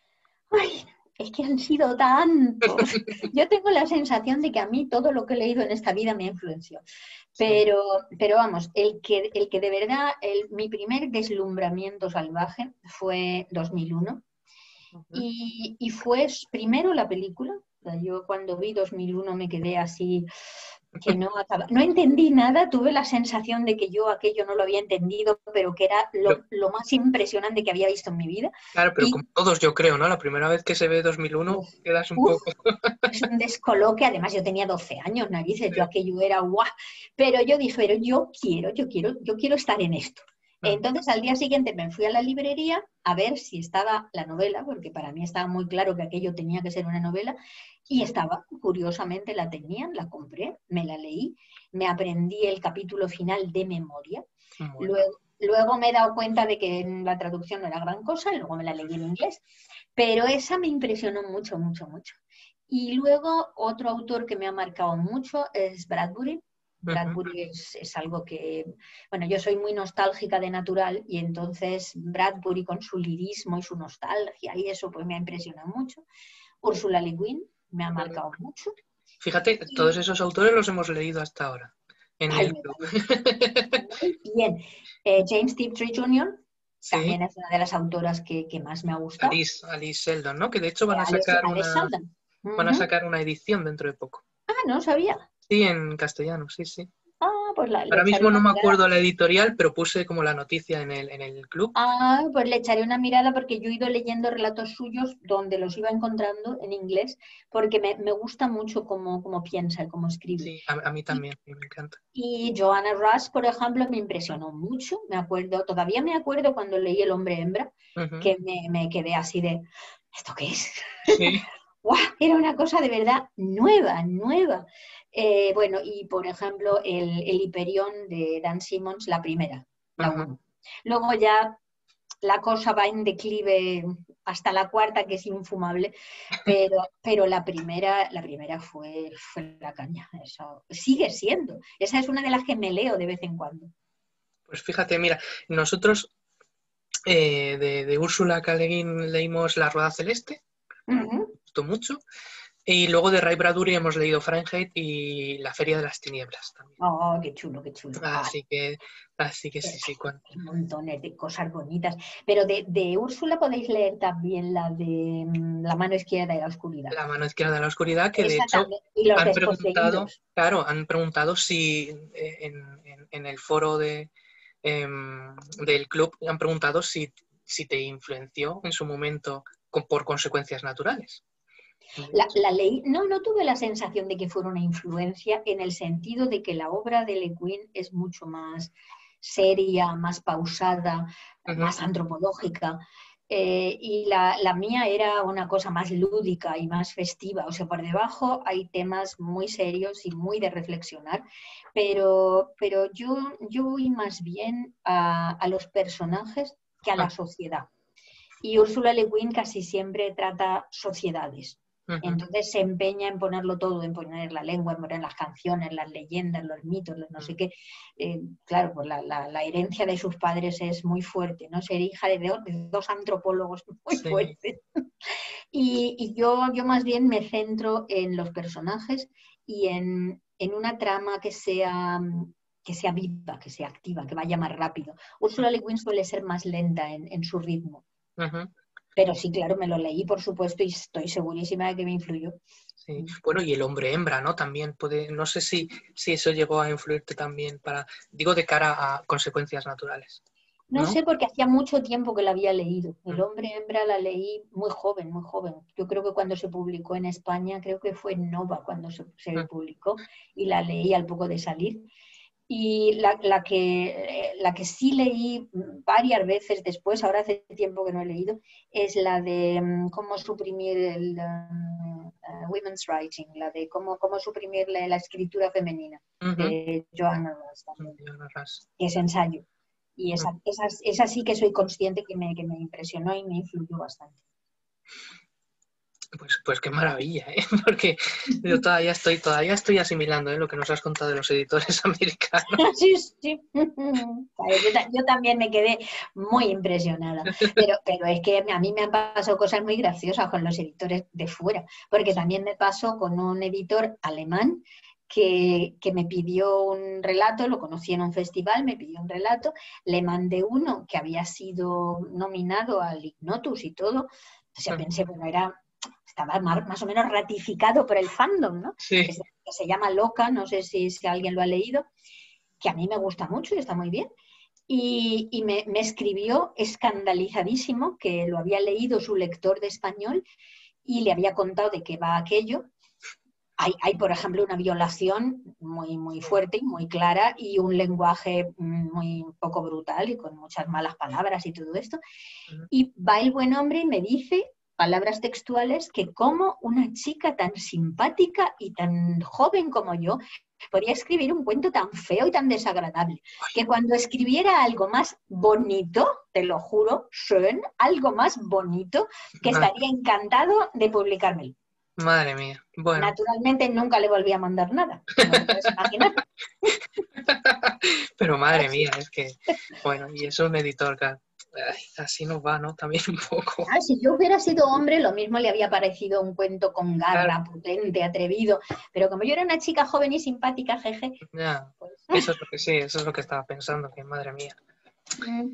Ay, es que han sido tantos. Yo tengo la sensación de que a mí todo lo que he leído en esta vida me influenció. Sí. Pero, pero vamos, el que, el que de verdad, el, mi primer deslumbramiento salvaje fue dos mil uno. Ujú. Y, y fue primero la película. O sea, yo cuando vi dos mil uno me quedé así, que no acaba, no entendí nada, tuve la sensación de que yo aquello no lo había entendido, pero que era Pero, lo, lo más impresionante que había visto en mi vida. claro, pero Y como todos yo creo, ¿no? La primera vez que se ve dos mil uno uf, quedas un uf, poco... es un descoloque, además yo tenía doce años, narices, yo aquello era guau, pero yo dije, pero yo quiero, yo quiero, yo quiero estar en esto. Mm, Entonces al día siguiente me fui a la librería a ver si estaba la novela, porque para mí estaba muy claro que aquello tenía que ser una novela, y sí, estaba, curiosamente la tenían, la compré, me la leí, me aprendí el capítulo final de memoria, bueno, luego, luego me he dado cuenta de que la traducción no era gran cosa, y luego me la leí en inglés, pero esa me impresionó mucho, mucho, mucho. Y luego otro autor que me ha marcado mucho es Bradbury. ujú. Bradbury es, es algo que, bueno, yo soy muy nostálgica de natural y entonces Bradbury con su lirismo y su nostalgia y eso pues me ha impresionado mucho. Ursula Le Guin me ha marcado mucho. Fíjate, todos Y, esos autores los hemos leído hasta ahora en ay, el me club. parece muy bien. Eh, James Tiptree junior Sí, también es una de las autoras que, que más me ha gustado. Alice, Alice Sheldon, ¿no? Que de hecho van a Alice, sacar Alice una, Sheldon. van a Uh-huh. sacar una edición dentro de poco. Ah, no sabía. Sí, en castellano, sí, sí. Ah, pues la, le Ahora echaré mismo no una me mirada. acuerdo la editorial, pero puse como la noticia en el, en el club. Ah, pues le echaré una mirada porque yo he ido leyendo relatos suyos donde los iba encontrando en inglés porque me, me gusta mucho cómo, cómo piensa y cómo escribe. Sí, a, a mí Y, también, sí, me encanta. y Joanna Rush, por ejemplo, me impresionó mucho. Me acuerdo, todavía me acuerdo cuando leí El hombre hembra, Ujú. que me, me quedé así de, ¿esto qué es? Sí. ¡Guau! Era una cosa de verdad nueva, nueva. Eh, bueno, y por ejemplo, el, el Hiperión de Dan Simmons, la primera, la Ujú. uno. Luego ya la cosa va en declive hasta la cuarta, que es infumable, pero, pero la primera, la primera fue, fue la caña. Eso sigue siendo. Esa es una de las que me leo de vez en cuando. Pues fíjate, mira, nosotros eh, de, de Úrsula K. Le Guin leímos La Rueda Celeste, Uh-huh. me gustó mucho, y luego de Ray Bradbury hemos leído Fahrenheit y La Feria de las Tinieblas también. Oh, qué chulo, qué chulo. Ah, Así que, así que sí, es, sí. cuan- hay montones de cosas bonitas. Pero de, de Úrsula podéis leer también la de mm, La mano izquierda y la oscuridad. La mano izquierda de la oscuridad, que de Esa hecho también. Y los han preguntado, desposeídos. claro, han preguntado si eh, en, en- en el foro de, em, del club han preguntado si, si te influenció en su momento con- por consecuencias naturales. De La, hecho, la ley, no, no tuve la sensación de que fuera una influencia en el sentido de que la obra de Le Guin es mucho más seria, más pausada, ujú, más antropológica. Eh, y la, la, mía era una cosa más lúdica y más festiva. O sea, por debajo hay temas muy serios y muy de reflexionar, pero, pero yo, yo voy más bien a, a los personajes que a ah, la sociedad. Y Ursula Le Guin casi siempre trata sociedades. ujú, Entonces se empeña en ponerlo todo, en poner la lengua, en poner las canciones, las leyendas, los mitos, los no sé mm, qué. Eh, claro, pues la, la, la, herencia de sus padres es muy fuerte, ¿no? Ser hija de, de, de dos antropólogos muy sí, fuertes. Y, y yo, yo más bien me centro en los personajes y en, en una trama que sea, que sea viva, que sea activa, que vaya más rápido. Ursula Le Guin suele ser más lenta en, en su ritmo. Uh-huh. Pero sí, claro, me lo leí, por supuesto, y estoy segurísima de que me influyó. Sí. Bueno, y el hombre hembra, ¿no? También puede, no sé si, si eso llegó a influirte también para, digo, de cara a consecuencias naturales. No, ¿No? sé, porque hacía mucho tiempo que la había leído. El hombre hembra la leí muy joven, muy joven. Yo creo que cuando se publicó en España, creo que fue en Nova cuando se, se publicó, y la leí al poco de salir. Y la, la, que, la que sí leí varias veces después, ahora hace tiempo que no he leído, es la de um, cómo suprimir el um, uh, women's writing, la de cómo, cómo suprimir la, la escritura femenina, uh-huh. de Joanna Russ también, Joanna Russ. Que es ensayo. Y esa, uh-huh. esa, esa sí que soy consciente que me, que me impresionó y me influyó bastante. Pues, pues qué maravilla, ¿eh? Porque yo todavía estoy, todavía estoy asimilando, ¿eh?, lo que nos has contado de los editores americanos. Sí, sí. Yo, yo también me quedé muy impresionada. Pero, pero es que a mí me han pasado cosas muy graciosas con los editores de fuera, porque también me pasó con un editor alemán que, que me pidió un relato, lo conocí en un festival, me pidió un relato, le mandé uno que había sido nominado al Ignotus y todo. O sea, pensé, bueno, era... estaba más o menos ratificado por el fandom, ¿no? Sí. Que, se, que se llama Loca, no sé si, si alguien lo ha leído, que a mí me gusta mucho y está muy bien. Y, y me, me escribió escandalizadísimo que lo había leído su lector de español y le había contado de qué va aquello. Hay, hay, por ejemplo, una violación muy, muy fuerte y muy clara y un lenguaje muy poco brutal y con muchas malas palabras y todo esto. Y va el buen hombre y me dice, palabras textuales, que como una chica tan simpática y tan joven como yo podía escribir un cuento tan feo y tan desagradable, que cuando escribiera algo más bonito, te lo juro, schön, algo más bonito, que estaría encantado de publicármelo. Madre mía. Bueno. Naturalmente nunca le volví a mandar nada, como te puedes imaginar. Pero madre mía, es que, bueno, y eso es un editor, claro. Ay, así nos va, ¿no? También un poco. Ah, si yo hubiera sido hombre, lo mismo le había parecido un cuento con garra, Claro. potente, atrevido. Pero como yo era una chica joven y simpática, jeje. Ya, pues... eso es lo que sí, eso es lo que estaba pensando, que madre mía. Mm.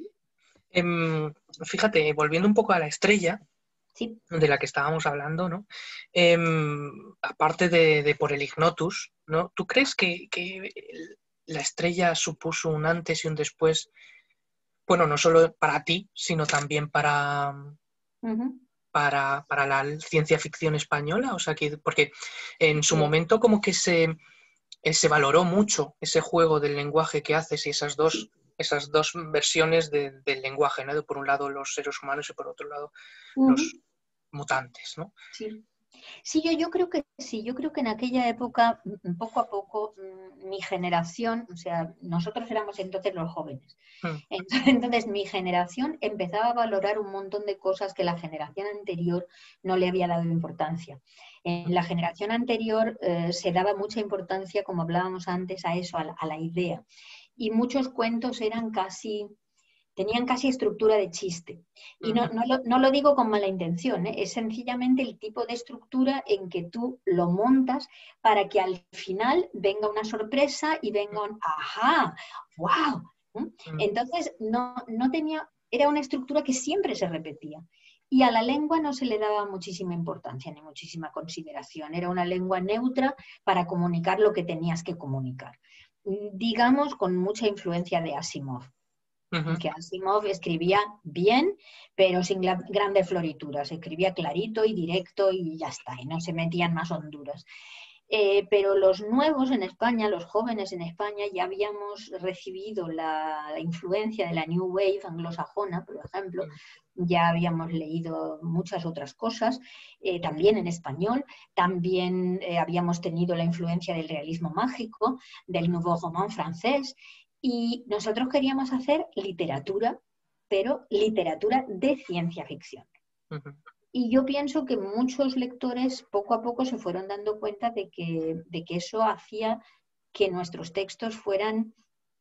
Eh, fíjate, volviendo un poco a La Estrella, sí. de la que estábamos hablando, ¿no? Eh, aparte de, de por el Ignotus, ¿no? ¿Tú crees que, que La Estrella supuso un antes y un después? Bueno, no solo para ti, sino también para, uh-huh. para, para la ciencia ficción española. O sea, que, porque en su sí. momento como que se, se valoró mucho ese juego del lenguaje que haces y esas dos, esas dos versiones de, del lenguaje, ¿no? De por un lado los seres humanos y por otro lado uh-huh. los mutantes, ¿no? Sí. Sí, yo, yo creo que sí, yo creo que en aquella época, poco a poco, mi generación, o sea, nosotros éramos entonces los jóvenes, mm. entonces, entonces mi generación empezaba a valorar un montón de cosas que la generación anterior no le había dado importancia. En la generación anterior eh, se daba mucha importancia, como hablábamos antes, a eso, a la, a la idea, y muchos cuentos eran casi... tenían casi estructura de chiste. Y no, no, lo, no lo digo con mala intención, ¿eh? Es sencillamente el tipo de estructura en que tú lo montas para que al final venga una sorpresa y venga un ¡ajá! ¡Wow! Entonces, no, no tenía, era una estructura que siempre se repetía. Y a la lengua no se le daba muchísima importancia ni muchísima consideración. Era una lengua neutra para comunicar lo que tenías que comunicar. Digamos, con mucha influencia de Asimov. Uh-huh. Que Asimov escribía bien, pero sin grandes florituras. Escribía clarito y directo y ya está, y no se metían más honduras. Eh, pero los nuevos en España, los jóvenes en España, ya habíamos recibido la, la influencia de la New Wave anglosajona, por ejemplo, ya habíamos leído muchas otras cosas, eh, también en español, también eh, habíamos tenido la influencia del realismo mágico, del Nouveau Roman francés, y nosotros queríamos hacer literatura, pero literatura de ciencia ficción. Uh-huh. Y yo pienso que muchos lectores poco a poco se fueron dando cuenta de que, de que eso hacía que nuestros textos fueran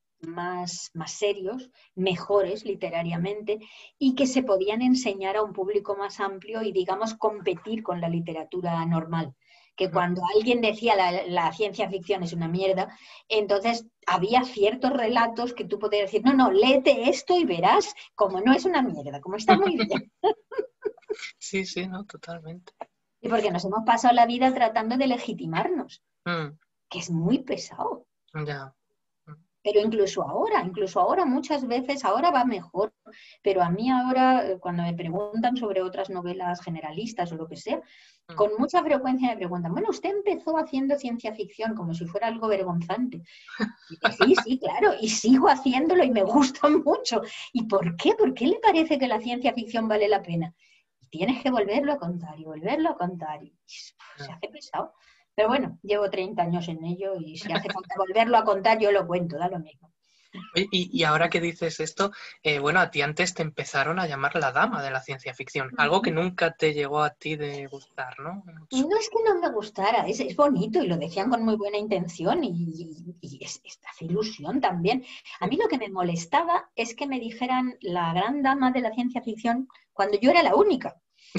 más, más serios, mejores literariamente, y que se podían enseñar a un público más amplio y, digamos, competir con la literatura normal. que cuando alguien decía la, la ciencia ficción es una mierda, entonces había ciertos relatos que tú podías decir, no, no, léete esto y verás como no es una mierda, como está muy bien. Sí, sí, no, totalmente. Y porque nos hemos pasado la vida tratando de legitimarnos, Mm, que es muy pesado. ya. Pero incluso ahora, incluso ahora muchas veces, ahora va mejor, pero a mí ahora, eh, cuando me preguntan sobre otras novelas generalistas o lo que sea, Mm. con mucha frecuencia me preguntan, bueno, usted empezó haciendo ciencia ficción como si fuera algo vergonzante. Y que sí, sí, claro, y sigo haciéndolo y me gusta mucho. ¿Y por qué? ¿Por qué le parece que la ciencia ficción vale la pena? Y tienes que volverlo a contar y volverlo a contar. Y se hace pesado. Pero bueno, llevo treinta años en ello y si hace falta volverlo a contar, yo lo cuento, da lo mismo. Oye, Y, y ahora que dices esto, eh, bueno, a ti antes te empezaron a llamar la dama de la ciencia ficción, algo que nunca te llegó a ti de gustar, ¿no? Mucho. No es que no me gustara, es, es bonito y lo decían con muy buena intención y, y- y es, es- hace ilusión también. A mí lo que me molestaba es que me dijeran la gran dama de la ciencia ficción cuando yo era la única.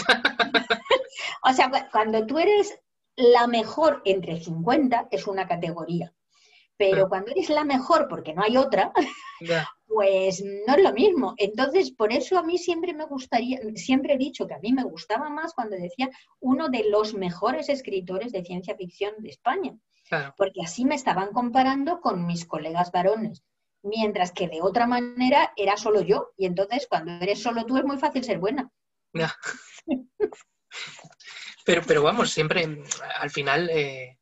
O sea, cu- cuando tú eres la mejor entre cincuenta es una categoría, pero cuando eres la mejor porque no hay otra, Ya, pues no es lo mismo. Entonces, por eso a mí siempre me gustaría, siempre he dicho que a mí me gustaba más cuando decía uno de los mejores escritores de ciencia ficción de España, claro. porque así me estaban comparando con mis colegas varones, mientras que de otra manera era solo yo, y entonces cuando eres solo tú es muy fácil ser buena. Ya. Pero, pero vamos, siempre al final eh,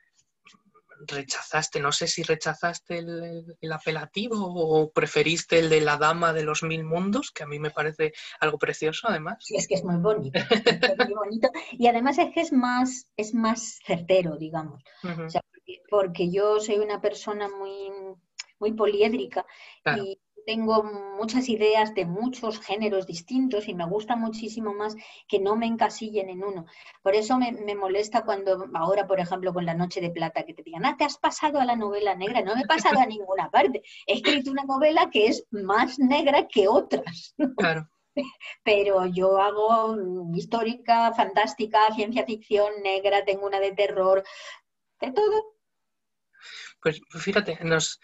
rechazaste, no sé si rechazaste el, el- el apelativo o preferiste el de la dama de los mil mundos, que a mí me parece algo precioso además. Sí, es que es muy bonito, es que es muy bonito. Y además es que es más, es más certero, digamos. O Ujú, sea, porque, porque yo soy una persona muy, muy poliédrica claro, y tengo muchas ideas de muchos géneros distintos y me gusta muchísimo más que no me encasillen en uno. Por eso me, me molesta cuando ahora, por ejemplo, con La Noche de Plata, que te digan, ah, te has pasado a la novela negra. No me he pasado a ninguna parte. He escrito una novela que es más negra que otras. claro. Pero yo hago histórica, fantástica, ciencia ficción, negra, tengo una de terror, de todo. Pues fíjate, nos,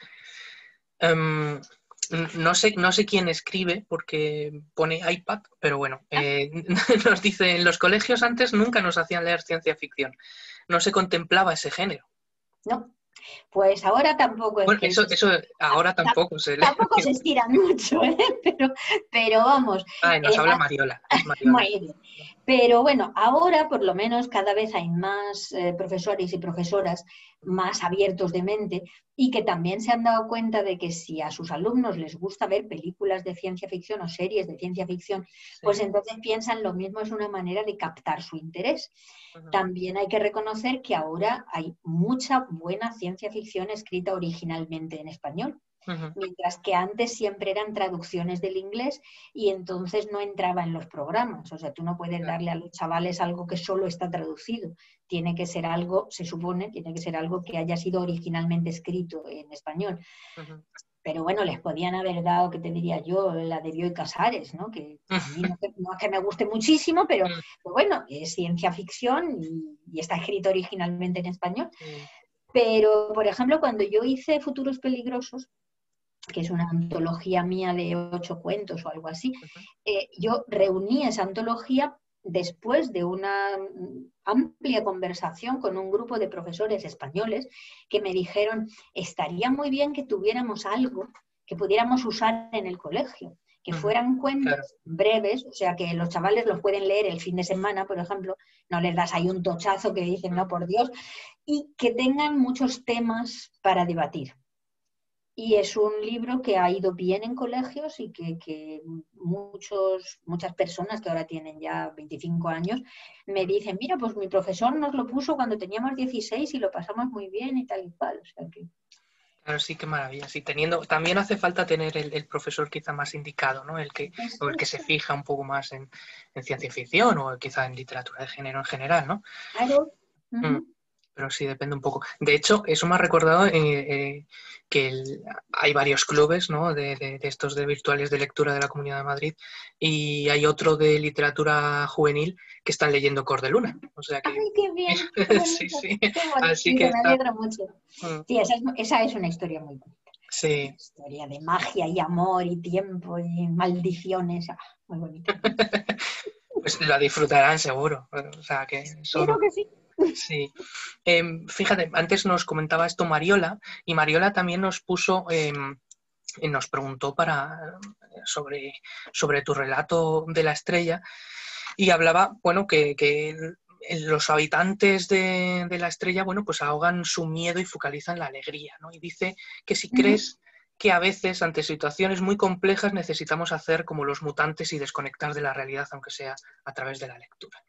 em, no sé, no sé quién escribe porque pone iPad, pero bueno, eh, nos dice, en los colegios antes nunca nos hacían leer ciencia ficción, no se contemplaba ese género. No, pues ahora tampoco es Bueno, que eso, se, eso ahora tampoco se lee. tampoco se estiran mucho, ¿eh? pero, pero vamos, Ah, nos eh, habla Mariola, es Mariola. muy bien. Pero bueno, ahora por lo menos cada vez hay más eh, profesores y profesoras más abiertos de mente y que también se han dado cuenta de que si a sus alumnos les gusta ver películas de ciencia ficción o series de ciencia ficción, pues Sí. entonces piensan lo mismo, es una manera de captar su interés. Ujú. También hay que reconocer que ahora hay mucha buena ciencia ficción escrita originalmente en español, Ujú. mientras que antes siempre eran traducciones del inglés y entonces no entraba en los programas. O sea, tú no puedes Claro. darle a los chavales algo que solo está traducido. Tiene que ser algo, se supone, tiene que ser algo que haya sido originalmente escrito en español. Ujú. Pero bueno, les podían haber dado, ¿qué te diría yo? La de Bioy Casares, ¿no? Que a mí no, no es que me guste muchísimo, pero, Ujú. pero bueno, es ciencia ficción y, y está escrito originalmente en español. Sí. Pero, por ejemplo, cuando yo hice Futuros Peligrosos, que es una antología mía de ocho cuentos o algo así, Ujú. eh, yo reuní esa antología después de una amplia conversación con un grupo de profesores españoles que me dijeron, estaría muy bien que tuviéramos algo que pudiéramos usar en el colegio, que Ujú. fueran cuentos Claro. breves, o sea, que los chavales los pueden leer el fin de semana, por ejemplo, no les das ahí un tochazo que dicen, no, por Dios, y que tengan muchos temas para debatir. Y es un libro que ha ido bien en colegios y que, que muchos, muchas personas que ahora tienen ya veinticinco años me dicen, mira, pues mi profesor nos lo puso cuando teníamos dieciséis y lo pasamos muy bien y tal y cual. O sea que... Claro, sí, qué maravilla. Sí, teniendo, también hace falta tener el, el profesor quizá más indicado, ¿no? El que, o el que se fija un poco más en, en ciencia ficción o quizá en literatura de género en general, ¿no? Claro. Mm. Uh-huh. pero sí, depende un poco. De hecho, eso me ha recordado eh, eh, que el, hay varios clubes, ¿no? de, de, de estos de virtuales de lectura de la Comunidad de Madrid, y hay otro de literatura juvenil que están leyendo Cor de Luna. O sea que... ¡Ay, qué bien! ¡Qué sí, bonito! sí. ¡Qué Así bonito! que Me está... alegro mucho. Mm, Sí, esa es, esa es una historia muy bonita. Es una sí. historia de magia y amor y tiempo y maldiciones. Ah, muy bonita. Pues la disfrutarán seguro. O sea que eso Espero no... que sí. Sí. Eh, fíjate, antes nos comentaba esto Mariola, y Mariola también nos puso... Eh, nos preguntó para, sobre, sobre tu relato de la estrella, y hablaba, bueno, que, que los habitantes de, de la estrella, bueno, pues ahogan su miedo y focalizan la alegría, ¿no? Y dice que si Ujú. crees que a veces ante situaciones muy complejas necesitamos hacer como los mutantes y desconectar de la realidad, aunque sea a través de la lectura.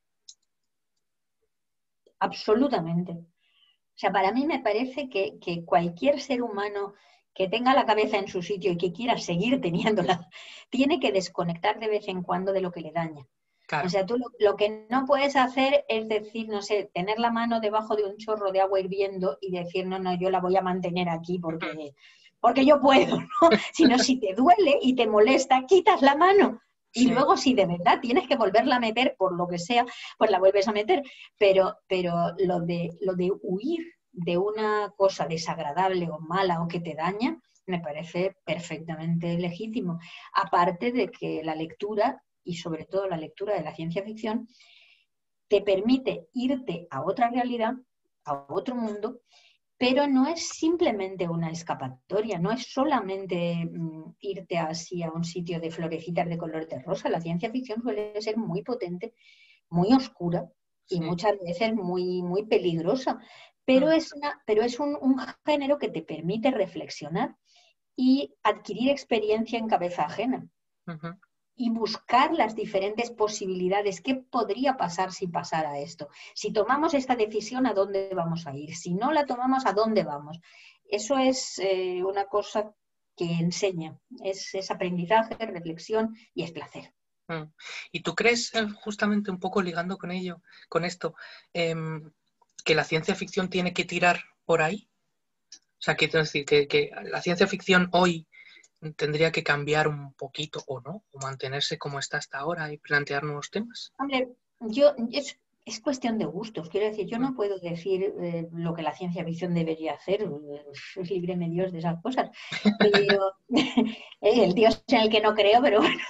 Absolutamente. O sea, para mí me parece que, que cualquier ser humano que tenga la cabeza en su sitio y que quiera seguir teniéndola, tiene que desconectar de vez en cuando de lo que le daña. O Claro. sea, tú lo, lo que no puedes hacer es decir, no sé, tener la mano debajo de un chorro de agua hirviendo y decir, no, no, yo la voy a mantener aquí porque, porque yo puedo, ¿no? Sino si te duele y te molesta, quitas la mano. Y Sí. luego, si de verdad tienes que volverla a meter por lo que sea, pues la vuelves a meter. Pero, pero lo de, lo de huir de una cosa desagradable o mala o que te daña, me parece perfectamente legítimo. Aparte de que la lectura, y sobre todo la lectura de la ciencia ficción, te permite irte a otra realidad, a otro mundo, pero no es simplemente una escapatoria, no es solamente mm, irte así a un sitio de florecitas de color de rosa. La ciencia ficción suele ser muy potente, muy oscura y Sí. muchas veces muy, muy peligrosa, pero Mm, es, una, pero es un, un género que te permite reflexionar y adquirir experiencia en cabeza ajena ujú. y buscar las diferentes posibilidades. ¿Qué podría pasar si pasara esto? Si tomamos esta decisión, ¿a dónde vamos a ir? Si no la tomamos, ¿a dónde vamos? Eso es eh, una cosa que enseña, es, es aprendizaje, reflexión y es placer. Mm. ¿Y tú crees, eh, justamente un poco ligando con ello, con esto, em, que la ciencia ficción tiene que tirar por ahí? O sea, quiero decir que, que la ciencia ficción hoy tendría que cambiar un poquito o no, o mantenerse como está hasta ahora y plantear nuevos temas. Hombre, yo, es, es cuestión de gustos. Quiero decir, yo Mm. no puedo decir eh, lo que la ciencia ficción debería hacer, eh, líbreme Dios de esas cosas, pero el Dios en el que no creo, pero bueno.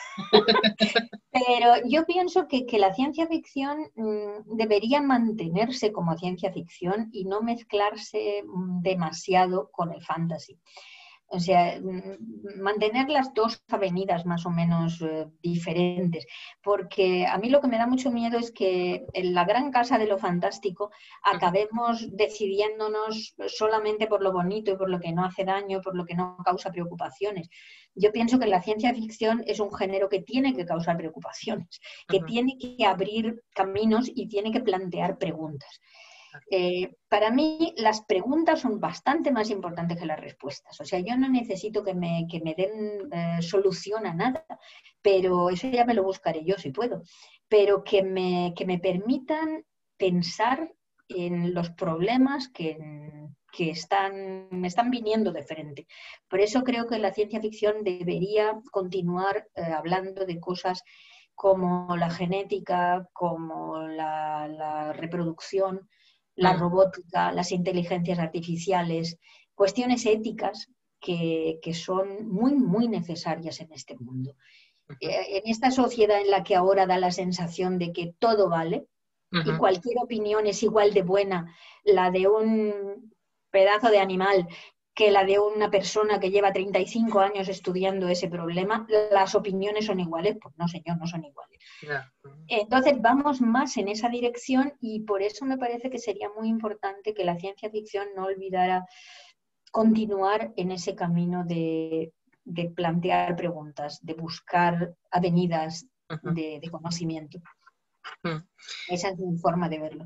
Pero yo pienso que, que la ciencia ficción mm, debería mantenerse como ciencia ficción y no mezclarse mm, demasiado con el fantasy. O sea, mm, mantener las dos avenidas más o menos eh, diferentes, porque a mí lo que me da mucho miedo es que en la gran casa de lo fantástico Ujú, acabemos decidiéndonos solamente por lo bonito y por lo que no hace daño, por lo que no causa preocupaciones. Yo pienso que la ciencia ficción es un género que tiene que causar preocupaciones, que ujú, tiene que abrir caminos y tiene que plantear preguntas. claro. Eh, para mí las preguntas son bastante más importantes que las respuestas. O sea, yo no necesito que me, que me den eh, solución a nada, pero eso ya me lo buscaré yo si puedo. Pero que me, que me permitan pensar en los problemas que, que están, me están viniendo de frente. Por eso creo que la ciencia ficción debería continuar eh, hablando de cosas como la genética, como la, la reproducción, la Mm, robótica, las inteligencias artificiales, cuestiones éticas que, que son muy, muy necesarias en este mundo. ujú, Eh, En esta sociedad en la que ahora da la sensación de que todo vale y ujú. cualquier opinión es igual de buena, la de un pedazo de animal que la de una persona que lleva treinta y cinco años estudiando ese problema, las opiniones son iguales. Pues no, señor, no son iguales. Ya. Mm, Entonces vamos más en esa dirección y por eso me parece que sería muy importante que la ciencia ficción no olvidara continuar en ese camino de, de plantear preguntas, de buscar avenidas ujú, de, de conocimiento. mm. Esa es mi forma de verlo.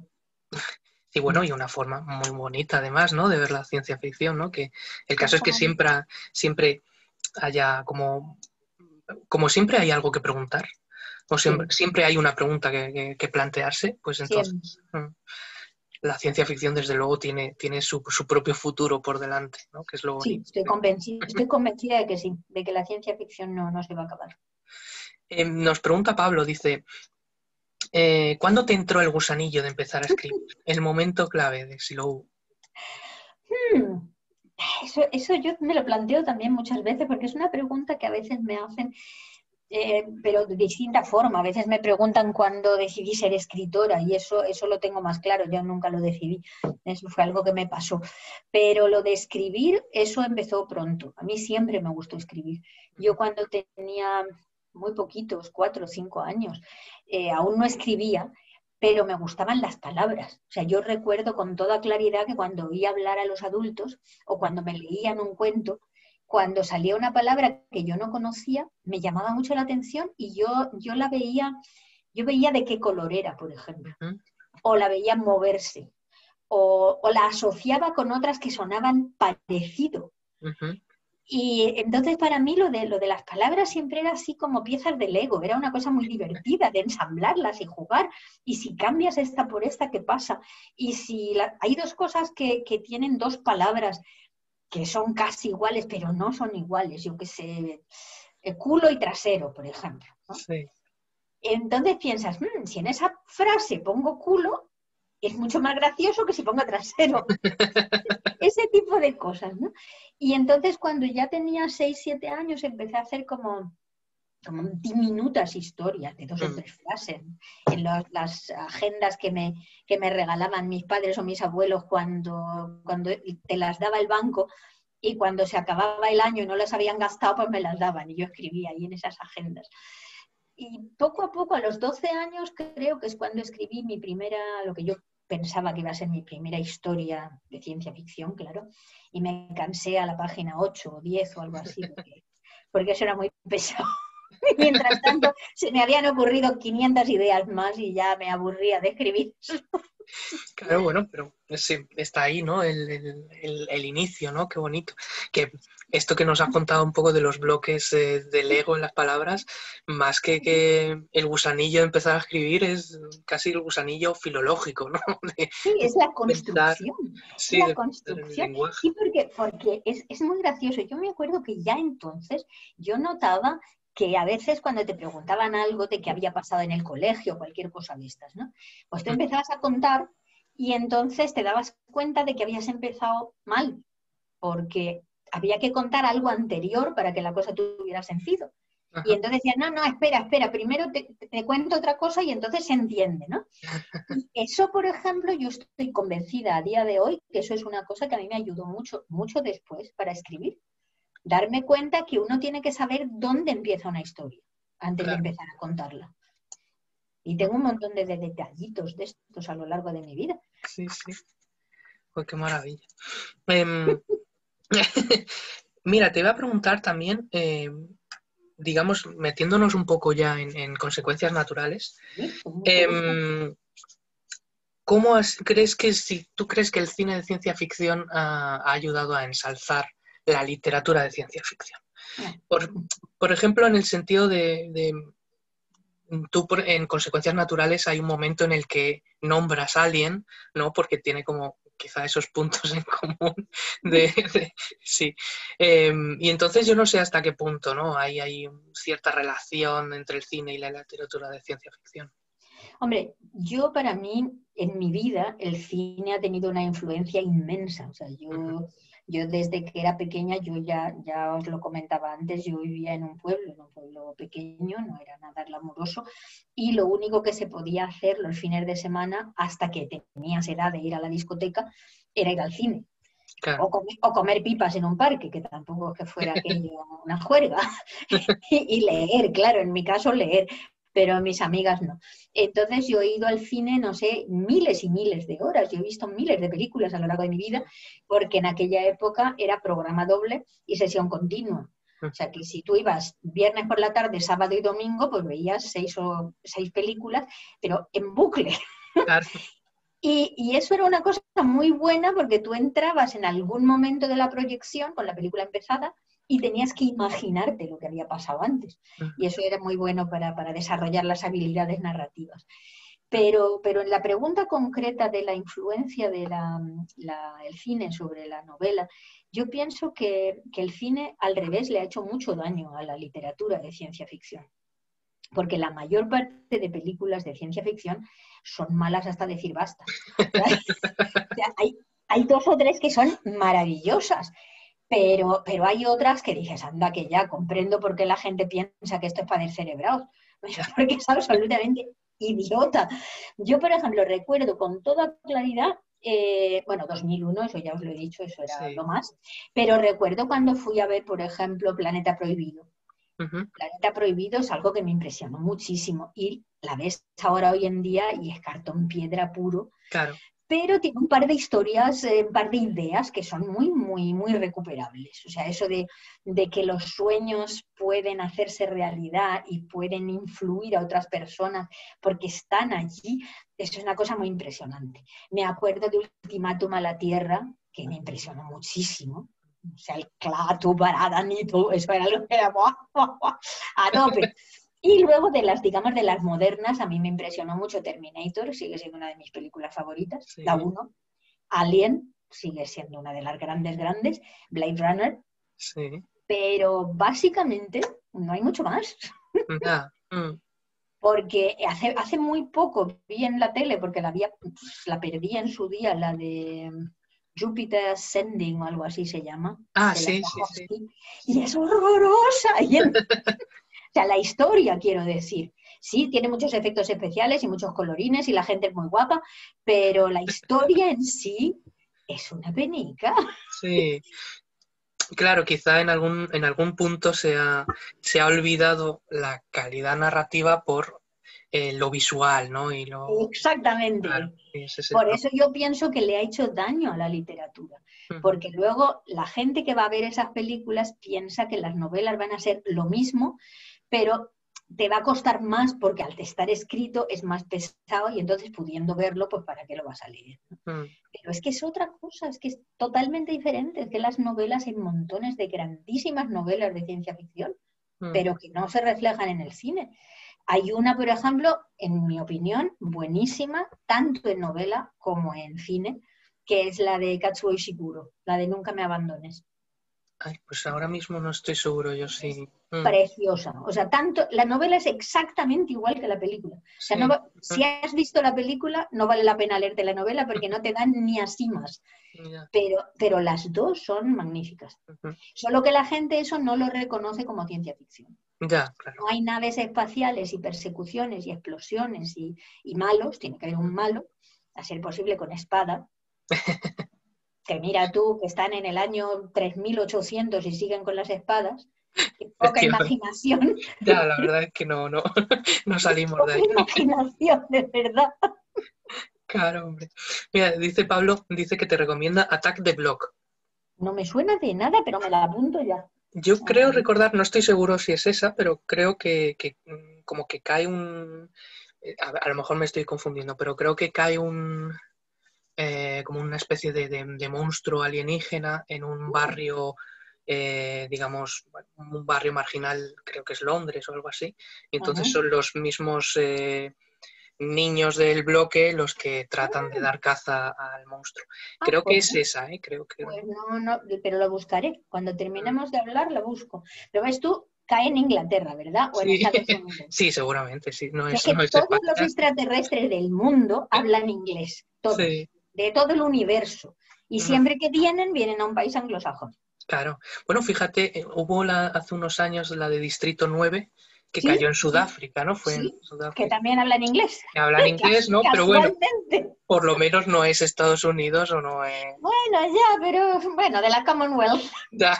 Y bueno, y una forma muy bonita además, ¿no? De ver la ciencia ficción, ¿no? Que el caso es que Exactamente. siempre, siempre haya como, como siempre hay algo que preguntar, o siempre, Sí, siempre hay una pregunta que, que- que plantearse, pues siempre. entonces. Mm. la ciencia ficción desde luego tiene, tiene su, su propio futuro por delante, ¿no? Que es lo Sí, bonito. estoy convencida, estoy convencida de que sí, de que la ciencia ficción no, no se va a acabar. Eh, nos pregunta Pablo, dice, eh, ¿cuándo te entró el gusanillo de empezar a escribir? El momento clave de si lo hubo. Hmm. Eso, eso yo me lo planteo también muchas veces porque es una pregunta que a veces me hacen, eh, pero de distinta forma. A veces me preguntan cuándo decidí ser escritora y eso, eso lo tengo más claro, yo nunca lo decidí, eso fue algo que me pasó. Pero lo de escribir, eso empezó pronto. A mí siempre me gustó escribir. Yo cuando tenía muy poquitos, cuatro o cinco años, eh, aún no escribía, pero me gustaban las palabras. O sea, yo recuerdo con toda claridad que cuando oía hablar a los adultos o cuando me leían un cuento, cuando salía una palabra que yo no conocía, me llamaba mucho la atención y yo, yo la veía, yo veía de qué color era, por ejemplo, Uh-huh. o la veía moverse, o, o la asociaba con otras que sonaban parecido. Uh-huh. Y entonces para mí lo de, lo de las palabras siempre era así como piezas de Lego, era una cosa muy divertida de ensamblarlas y jugar. Y si cambias esta por esta, ¿qué pasa? Y si la, hay dos cosas que, que tienen dos palabras que son casi iguales, pero no son iguales, yo qué sé, culo y trasero, por ejemplo, ¿no? Sí. Entonces piensas, mmm, si en esa frase pongo culo, es mucho más gracioso que si pongo trasero. Ese tipo de cosas, ¿no? Y entonces cuando ya tenía seis, siete años empecé a hacer como, como diminutas historias de dos o tres frases en los, las agendas que me, que me regalaban mis padres o mis abuelos cuando, cuando te las daba el banco y cuando se acababa el año y no las habían gastado, pues me las daban y yo escribía ahí en esas agendas. Y poco a poco, a los doce años, creo que es cuando escribí mi primera, lo que yo pensaba que iba a ser mi primera historia de ciencia ficción, claro, y me cansé a la página ocho o diez o algo así, porque, porque eso era muy pesado. Mientras tanto, se me habían ocurrido quinientas ideas más y ya me aburría de escribir. Claro, bueno, pero sí, está ahí, ¿no? El, el, el, el inicio, ¿no? Qué bonito. Que esto que nos has contado un poco de los bloques eh, del ego en las palabras, más que, que el gusanillo de empezar a escribir, es casi el gusanillo filológico, ¿no? De, Sí, de es la pensar, construcción, sí, la de pensar en el construcción. lenguaje. Sí, porque, porque es, es muy gracioso. Yo me acuerdo que ya entonces yo notaba que a veces cuando te preguntaban algo de que había pasado en el colegio o cualquier cosa de estas, ¿no? Pues tú empezabas a contar y entonces te dabas cuenta de que habías empezado mal, porque había que contar algo anterior para que la cosa tuviera sentido. Y Ajá. entonces decían, no, no, espera, espera, primero te, te cuento otra cosa y entonces se entiende, ¿no? Y eso, por ejemplo, yo estoy convencida a día de hoy que eso es una cosa que a mí me ayudó mucho, mucho después para escribir. Darme cuenta que uno tiene que saber dónde empieza una historia antes de Claro. empezar a contarla. Y tengo un montón de, de detallitos de estos a lo largo de mi vida. Sí, sí. Pues qué maravilla. Eh, Mira, te iba a preguntar también, eh, digamos, metiéndonos un poco ya en, en consecuencias naturales, Sí, con mucho gusto. eh, ¿cómo has- crees que si tú crees que el cine de ciencia ficción ha, ha ayudado a ensalzar la literatura de ciencia ficción? No. Por, por ejemplo, en el sentido de, de tú por- en consecuencias naturales hay un momento en el que nombras a alguien, ¿no? Porque tiene como quizá esos puntos en común de, de- sí. Eh, y entonces yo no sé hasta qué punto, ¿no? Hay, hay cierta relación entre el cine y la literatura de ciencia ficción. Hombre, yo para mí, en mi vida, el cine ha tenido una influencia inmensa. O sea, Ujú. yo, yo desde que era pequeña, yo ya, ya os lo comentaba antes, yo vivía en un pueblo, en un pueblo pequeño, no era nada glamuroso, y lo único que se podía hacer los fines de semana, hasta que tenías edad de ir a la discoteca, era ir al cine. Claro. O comer, o comer pipas en un parque, que tampoco es que fuera aquello una juerga. Y leer, claro, en mi caso leer, pero mis amigas no. Entonces yo he ido al cine, no sé, miles y miles de horas. Yo he visto miles de películas a lo largo de mi vida, porque en aquella época era programa doble y sesión continua. O sea que si tú ibas viernes por la tarde, sábado y domingo, pues veías seis o seis películas, pero en bucle. Claro. Y, y eso era una cosa muy buena porque tú entrabas en algún momento de la proyección con la película empezada y tenías que imaginarte lo que había pasado antes. Y eso era muy bueno para, para desarrollar las habilidades narrativas. Pero, pero en la pregunta concreta de la influencia del cine sobre la novela, yo pienso que, que el cine al revés le ha hecho mucho daño a la literatura de ciencia ficción. Porque la mayor parte de películas de ciencia ficción son malas hasta decir basta. O sea, hay, hay dos o tres que son maravillosas, pero, pero hay otras que dices, anda, que ya comprendo por qué la gente piensa que esto es para descerebrados, porque es absolutamente idiota. Yo, por ejemplo, recuerdo con toda claridad, eh, bueno, dos mil uno, eso ya os lo he dicho, eso era Sí. lo más, pero recuerdo cuando fui a ver, por ejemplo, Planeta Prohibido. Uh-huh. Planeta Prohibido es algo que me impresionó muchísimo y la ves ahora hoy en día y es cartón piedra puro. Claro. Pero tiene un par de historias, eh, un par de ideas que son muy, muy, muy recuperables. O sea, eso de, de que los sueños pueden hacerse realidad y pueden influir a otras personas porque están allí, eso es una cosa muy impresionante. Me acuerdo de Ultimátum a la Tierra, que me impresionó muchísimo. O sea, el clato, parada, ni tú, eso era lo que era a tope. Y luego de las, digamos, de las modernas, a mí me impresionó mucho Terminator, sigue siendo una de mis películas favoritas, sí. La uno. Alien, sigue siendo una de las grandes, grandes. Blade Runner. Sí. Pero básicamente no hay mucho más. Yeah. Mm. Porque hace, hace muy poco vi en la tele, porque la, había, pues, la perdí en su día, la de Jupiter Ascending o algo así se llama. Ah, sí, sí, sí. Y es horrorosa. Y en... O sea, la historia, quiero decir. Sí, tiene muchos efectos especiales y muchos colorines y la gente es muy guapa, pero la historia en sí es una penica. Sí. Claro, quizá en algún, en algún punto se ha, se ha olvidado la calidad narrativa por eh, lo visual, ¿no? Y lo... Exactamente. Claro, ese es el por problema. eso yo pienso que le ha hecho daño a la literatura. Uh-huh. Porque luego la gente que va a ver esas películas piensa que las novelas van a ser lo mismo, pero te va a costar más porque al estar escrito es más pesado y entonces pudiendo verlo, pues ¿para qué lo vas a leer? ¿No? Mm. Pero es que es otra cosa, es que es totalmente diferente. Es que las novelas, hay montones de grandísimas novelas de ciencia ficción, mm. pero que no se reflejan en el cine. Hay una, por ejemplo, en mi opinión, buenísima, tanto en novela como en cine, que es la de Katsuo Ishiguro, la de Nunca me abandones. Ay, pues ahora mismo no estoy seguro, yo sí. Mm. Preciosa. O sea, tanto, la novela es exactamente igual que la película. O sea, sí. no, si has visto la película, no vale la pena leerte la novela porque no te dan ni así más. Yeah. Pero, pero las dos son magníficas. Uh-huh. Solo que la gente eso no lo reconoce como ciencia ficción. Ya, claro. No hay naves espaciales y persecuciones y explosiones y, y malos, tiene que haber un malo, a ser posible con espada. Que mira tú, que están en el año tres mil ochocientos y siguen con las espadas. Qué poca es que imaginación. No, ya, la verdad es que no, no, no salimos de ahí. Poca imaginación, de verdad. Claro, hombre. Mira, dice Pablo, dice que te recomienda Attack the Block. No me suena de nada, pero me la apunto ya. Yo creo recordar, no estoy seguro si es esa, pero creo que, que como que cae un... A, a lo mejor me estoy confundiendo, pero creo que cae un... Eh, como una especie de, de, de monstruo alienígena en un barrio, eh, digamos, un barrio marginal, creo que es Londres o algo así. Y entonces uh-huh. son los mismos eh, niños del bloque los que tratan uh-huh. de dar caza al monstruo. Ah, creo pues, que es esa, ¿eh? Creo que... Pues no, no, pero lo buscaré. Cuando terminemos de hablar, lo busco. Pero ves tú, cae en Inglaterra, ¿verdad? O en sí. Estados Unidos. Sí, seguramente, sí. No es, es que no es todos España. los extraterrestres del mundo hablan inglés. Todos. Sí. De todo el universo. Y siempre que vienen, vienen a un país anglosajón. Claro. Bueno, fíjate, hubo la, hace unos años la de Distrito nueve que ¿Sí? cayó en Sudáfrica, ¿no? Fue sí, en Sudáfrica. Que también hablan inglés. Que hablan inglés, ¿no? Pero bueno, por lo menos no es Estados Unidos o no es... Bueno, ya, pero bueno, de la Commonwealth. Ya.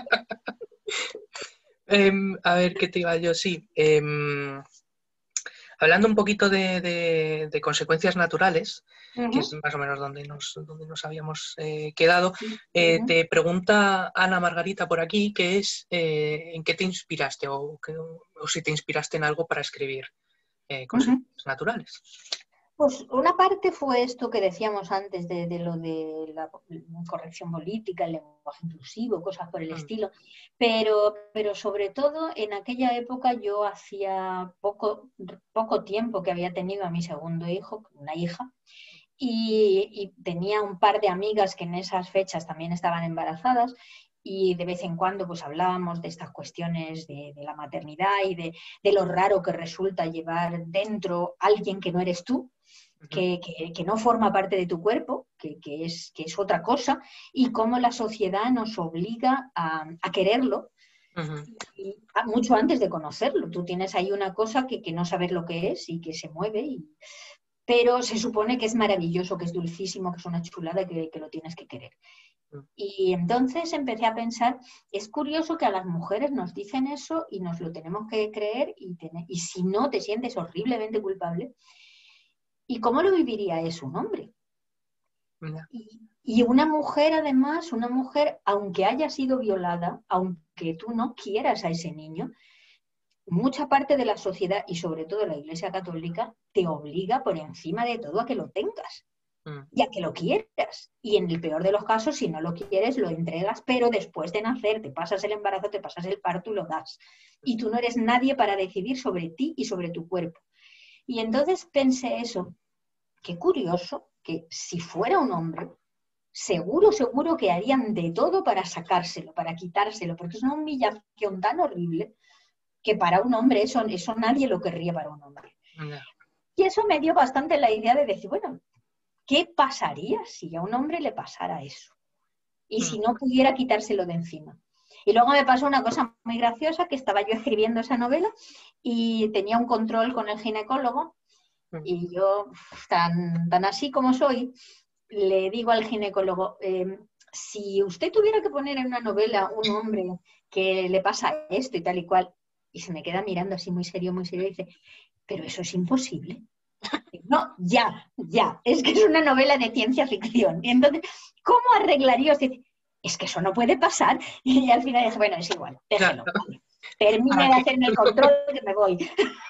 eh, a ver, ¿qué te iba yo? Sí. Eh, hablando un poquito de, de, de consecuencias naturales, uh-huh. que es más o menos donde nos, donde nos habíamos eh, quedado, eh, uh-huh. te pregunta Ana Margarita por aquí, que es eh, ¿en qué te inspiraste o, que, o si te inspiraste en algo para escribir eh, consecuencias uh-huh. naturales? Pues una parte fue esto que decíamos antes de, de lo de la corrección política, el lenguaje inclusivo, cosas por el Mm. estilo, pero, pero sobre todo en aquella época yo hacía poco, poco tiempo que había tenido a mi segundo hijo, una hija, y, y tenía un par de amigas que en esas fechas también estaban embarazadas y de vez en cuando pues hablábamos de estas cuestiones de, de la maternidad y de, de lo raro que resulta llevar dentro a alguien que no eres tú. Que, que, que no forma parte de tu cuerpo, que, que, es, que es otra cosa, y cómo la sociedad nos obliga a, a quererlo Uh-huh. y, a, mucho antes de conocerlo. Tú tienes ahí una cosa que, que no sabes lo que es y que se mueve, y, pero se supone que es maravilloso, que es dulcísimo, que es una chulada, que, que lo tienes que querer. Y entonces empecé a pensar, es curioso que a las mujeres nos dicen eso y nos lo tenemos que creer, y, tener, y si no te sientes horriblemente culpable. ¿Y cómo lo viviría eso un hombre? Yeah. Y, y una mujer, además, una mujer, aunque haya sido violada, aunque tú no quieras a ese niño, mucha parte de la sociedad y sobre todo la Iglesia Católica te obliga por encima de todo a que lo tengas mm. y a que lo quieras. Y en el peor de los casos, si no lo quieres, lo entregas, pero después de nacer te pasas el embarazo, te pasas el parto y lo das. Y tú no eres nadie para decidir sobre ti y sobre tu cuerpo. Y entonces pensé eso, qué curioso que si fuera un hombre, seguro, seguro que harían de todo para sacárselo, para quitárselo, porque es una humillación tan horrible que para un hombre eso, eso nadie lo querría para un hombre. No. Y eso me dio bastante la idea de decir, bueno, ¿qué pasaría si a un hombre le pasara eso? Y si no pudiera quitárselo de encima. Y luego me pasó una cosa muy graciosa, que estaba yo escribiendo esa novela y tenía un control con el ginecólogo. Y yo, tan, tan así como soy, le digo al ginecólogo, eh, si usted tuviera que poner en una novela un hombre que le pasa esto y tal y cual, y se me queda mirando así muy serio, muy serio, y dice, pero eso es imposible. Y no, ya, ya, es que es una novela de ciencia ficción. Y entonces, ¿cómo arreglaría usted? Es que eso no puede pasar. Y al final dije, bueno, es igual, déjelo. Vale. Termine de hacerme el control que me voy.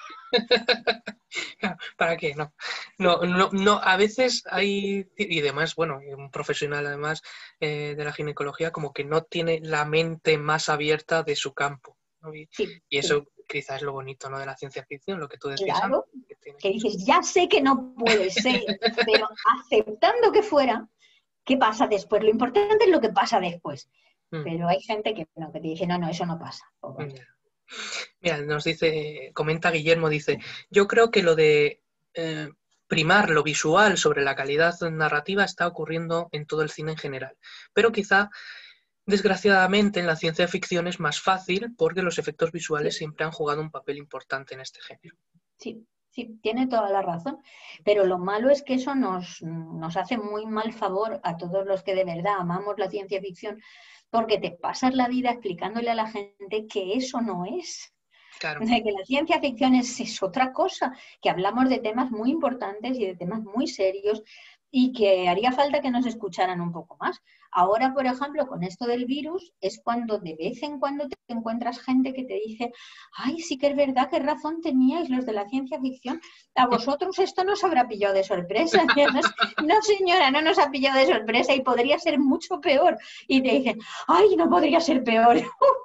¿Para qué? No. No, no, no, a veces hay, y además, bueno, un profesional además eh, de la ginecología como que no tiene la mente más abierta de su campo, ¿no? Y, sí, y eso sí. Quizás es lo bonito, ¿no?, de la ciencia ficción, lo que tú decías. Claro, antes, que, tiene... que dices, ya sé que no puede ser, pero aceptando que fuera, ¿qué pasa después? Lo importante es lo que pasa después. Mm. Pero hay gente que, no, que te dice, no, no, eso no pasa. Oh, bueno. Mira, nos dice, comenta Guillermo, dice, yo creo que lo de eh, primar lo visual sobre la calidad narrativa está ocurriendo en todo el cine en general, pero quizá, desgraciadamente, en la ciencia ficción es más fácil porque los efectos visuales sí. siempre han jugado un papel importante en este género. Sí, sí, tiene toda la razón, pero lo malo es que eso nos, nos hace muy mal favor a todos los que de verdad amamos la ciencia ficción, porque te pasas la vida explicándole a la gente que eso no es. Claro. O sea, que la ciencia ficción es, es otra cosa, que hablamos de temas muy importantes y de temas muy serios y que haría falta que nos escucharan un poco más. Ahora, por ejemplo, con esto del virus, es cuando de vez en cuando te encuentras gente que te dice, ay, sí que es verdad, qué razón teníais los de la ciencia ficción, a vosotros esto nos habrá pillado de sorpresa. No, señora, no nos ha pillado de sorpresa y podría ser mucho peor. Y te dicen, ay, no podría ser peor.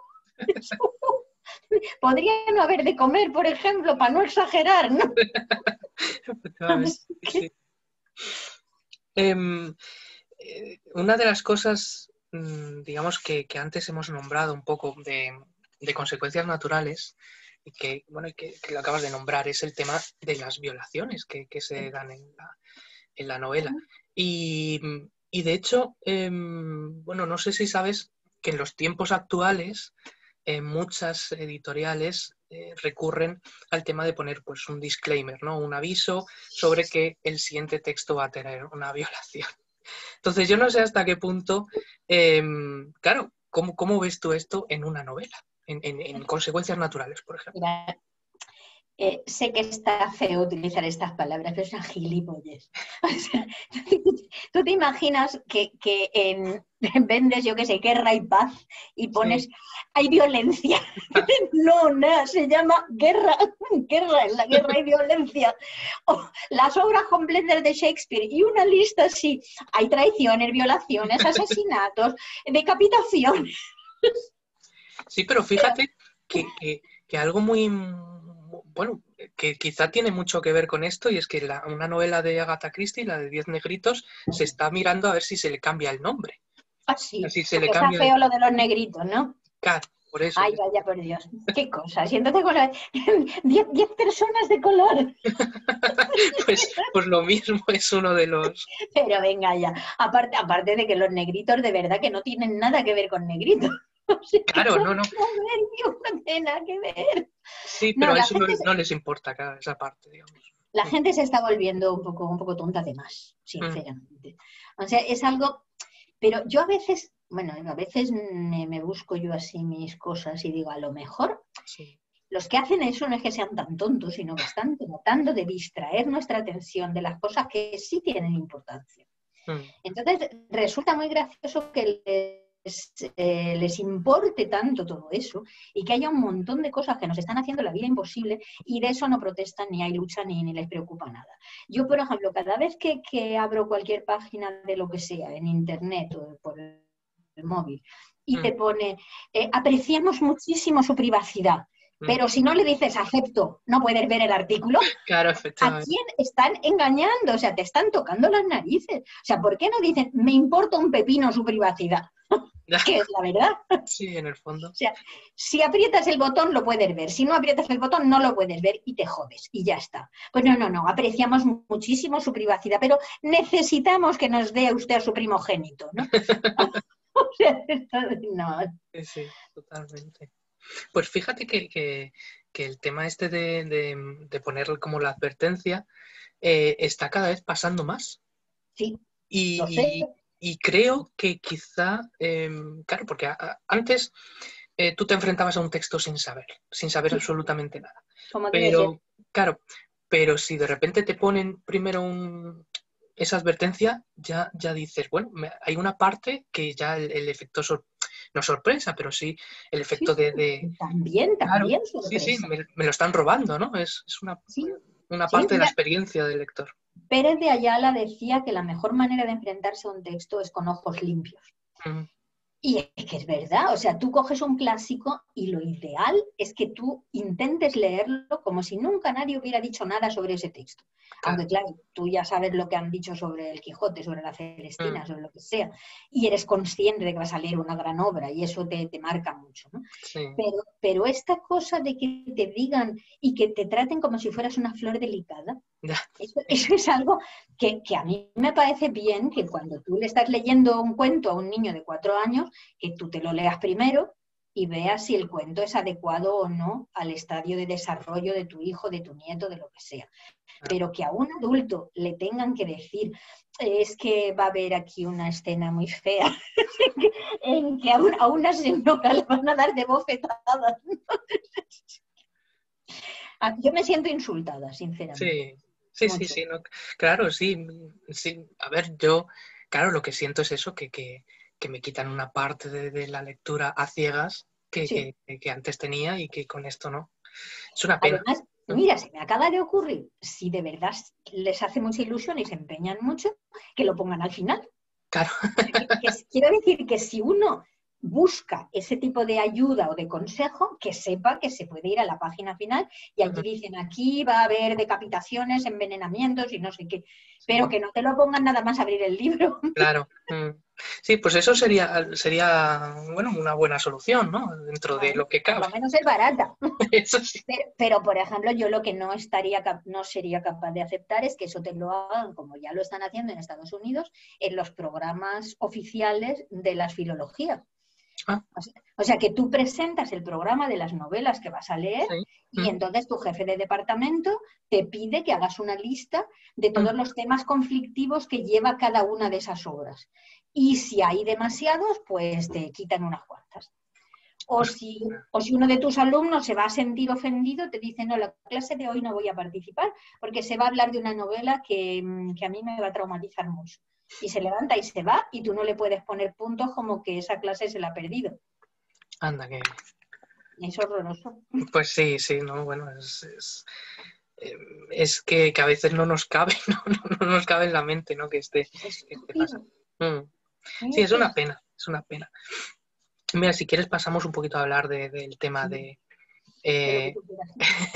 Podría no haber de comer, por ejemplo, para no exagerar, ¿no? Sí. Eh, eh, una de las cosas, digamos, que, que antes hemos nombrado un poco de, de consecuencias naturales, y que, bueno, que, que lo acabas de nombrar, es el tema de las violaciones que, que se dan en la, en la novela. Y, y de hecho, eh, bueno, no sé si sabes que en los tiempos actuales eh, muchas editoriales eh, recurren al tema de poner pues un disclaimer, ¿no?, un aviso sobre que el siguiente texto va a tener una violación. Entonces yo no sé hasta qué punto, eh, claro, ¿cómo, ¿cómo ves tú esto en una novela? En, en, en consecuencias naturales, por ejemplo. Mira, Eh, sé que está feo utilizar estas palabras, pero es una gilipollez. O sea, tú te imaginas que, que en, vendes, yo qué sé, guerra y paz y pones, Sí. hay violencia. No, nada, se llama guerra, guerra, en la guerra hay violencia. O las obras completas de Shakespeare y una lista así, hay traiciones, violaciones, asesinatos, decapitaciones. Sí, pero fíjate que, que, que algo muy, bueno, que quizá tiene mucho que ver con esto, y es que la, una novela de Agatha Christie, la de Diez Negritos, se está mirando a ver si se le cambia el nombre. Ah, sí, Si se le porque está cambia el... feo lo de los negritos, ¿no? Claro, por eso. Ay, vaya por Dios, qué cosas. Y entonces con diez, diez personas de color. Pues, pues lo mismo es uno de los... Pero venga ya, aparte, aparte de que los negritos de verdad que no tienen nada que ver con negritos. O sea, Claro, son no, no. proverbios, no tienen nada que ver. Sí, No, pero a la eso no, gente, no les importa, claro, esa parte, digamos. la gente se está volviendo un poco, un poco tonta de más, Mm, sinceramente. O sea, es algo, pero yo a veces, bueno, a veces me, me busco yo así mis cosas y digo, a lo mejor sí. los que hacen eso no es que sean tan tontos, sino que están tratando de distraer nuestra atención de las cosas que sí tienen importancia. Mm, Entonces, resulta muy gracioso que les, eh, les importe tanto todo eso y que haya un montón de cosas que nos están haciendo la vida imposible y de eso no protestan, ni hay lucha, ni, ni les preocupa nada. Yo, por ejemplo, cada vez que, que abro cualquier página de lo que sea, en internet o por el, el móvil, y mm, te pone, eh, apreciamos muchísimo su privacidad, mm. pero si no le dices acepto, no puedes ver el artículo. Claro, ¿A efectivamente. quién están engañando? O sea, te están tocando las narices. O sea, ¿por qué no dicen, me importa un pepino su privacidad? Ya, Que es la verdad. O sí, en el fondo. sea, si aprietas el botón lo puedes ver, si no aprietas el botón no lo puedes ver y te jodes y ya está. Pues no, no, no, apreciamos muchísimo su privacidad, pero necesitamos que nos dé usted a su primogénito, ¿no? O sea, no. Sí, sí, totalmente. Pues fíjate que, que, que el tema este de, de, de poner como la advertencia eh, está cada vez pasando más. Sí, lo sé. Y, y creo que quizá, eh, claro, porque a, a, antes eh, tú te enfrentabas a un texto sin saber, sin saber Sí, absolutamente nada. como debe ser. Pero, claro, pero si de repente te ponen primero un, esa advertencia, ya, ya dices, bueno, me, hay una parte que ya el, el efecto, sor, no sorpresa, pero sí el Sí, efecto de... de también, claro, también sí, sí, sorpresa. me, me, lo están robando, ¿no? Es, es una, Sí, una sí, parte de la mira, experiencia del lector. Pérez de Ayala decía que la mejor manera de enfrentarse a un texto es con ojos limpios. Mm. Y es que es verdad, o sea, tú coges un clásico y lo ideal es que tú intentes leerlo como si nunca nadie hubiera dicho nada sobre ese texto. Claro. Aunque claro, tú ya sabes lo que han dicho sobre el Quijote, sobre la Celestina, Mm. sobre lo que sea, y eres consciente de que vas a leer una gran obra y eso te, te marca mucho, ¿no? Sí. Pero, pero esta cosa de que te digan y que te traten como si fueras una flor delicada, Ya. Eso, eso es algo que, que a mí me parece bien que cuando tú le estás leyendo un cuento a un niño de cuatro años, que tú te lo leas primero y veas si el cuento es adecuado o no al estadio de desarrollo de tu hijo, de tu nieto, de lo que sea. Pero que a un adulto le tengan que decir, es que va a haber aquí una escena muy fea, en que a una, a una señora le van a dar de bofetadas. Yo me siento insultada, sinceramente. Sí, sí, sí, Mucho. sí, no, claro, sí, sí. A ver, yo, claro, lo que siento es eso, que, que, que me quitan una parte de, de la lectura a ciegas que, Sí. que, que antes tenía y que con esto no. Es una pena. Además, mira, se me acaba de ocurrir, si de verdad les hace mucha ilusión y se empeñan mucho, que lo pongan al final. Claro, Que, que, quiero decir que si uno busca ese tipo de ayuda o de consejo, que sepa que se puede ir a la página final y allí dicen, aquí va a haber decapitaciones, envenenamientos y no sé qué, pero que no te lo pongan nada más abrir el libro. claro. Sí, pues eso sería, sería, bueno, una buena solución, ¿no? Dentro de Bueno, lo que por cabe. lo menos es barata. Eso sí. Pero, pero, por ejemplo, yo lo que no estaría, no sería capaz de aceptar es que eso te lo hagan, como ya lo están haciendo en Estados Unidos, en los programas oficiales de las filologías. Ah, O sea, o sea, que tú presentas el programa de las novelas que vas a leer sí. y entonces tu jefe de departamento te pide que hagas una lista de todos los temas conflictivos que lleva cada una de esas obras. Y si hay demasiados, pues te quitan unas cuantas. O Pues, si, o si uno de tus alumnos se va a sentir ofendido, te dice, no, la clase de hoy no voy a participar porque se va a hablar de una novela que, que a mí me va a traumatizar mucho. Y se levanta y se va y tú no le puedes poner puntos como que esa clase se la ha perdido. anda, que... Es horroroso. Pues sí, sí, no, bueno, es, es, eh, es que, que a veces no nos cabe, ¿no? No, no nos cabe en la mente, ¿no? Que esté, Es que esté pasando. estúpido. Mm. Sí, es Eso una es... pena, es una pena. Mira, si quieres pasamos un poquito a hablar de, del tema Sí, de, de lo que eh, tú quieras.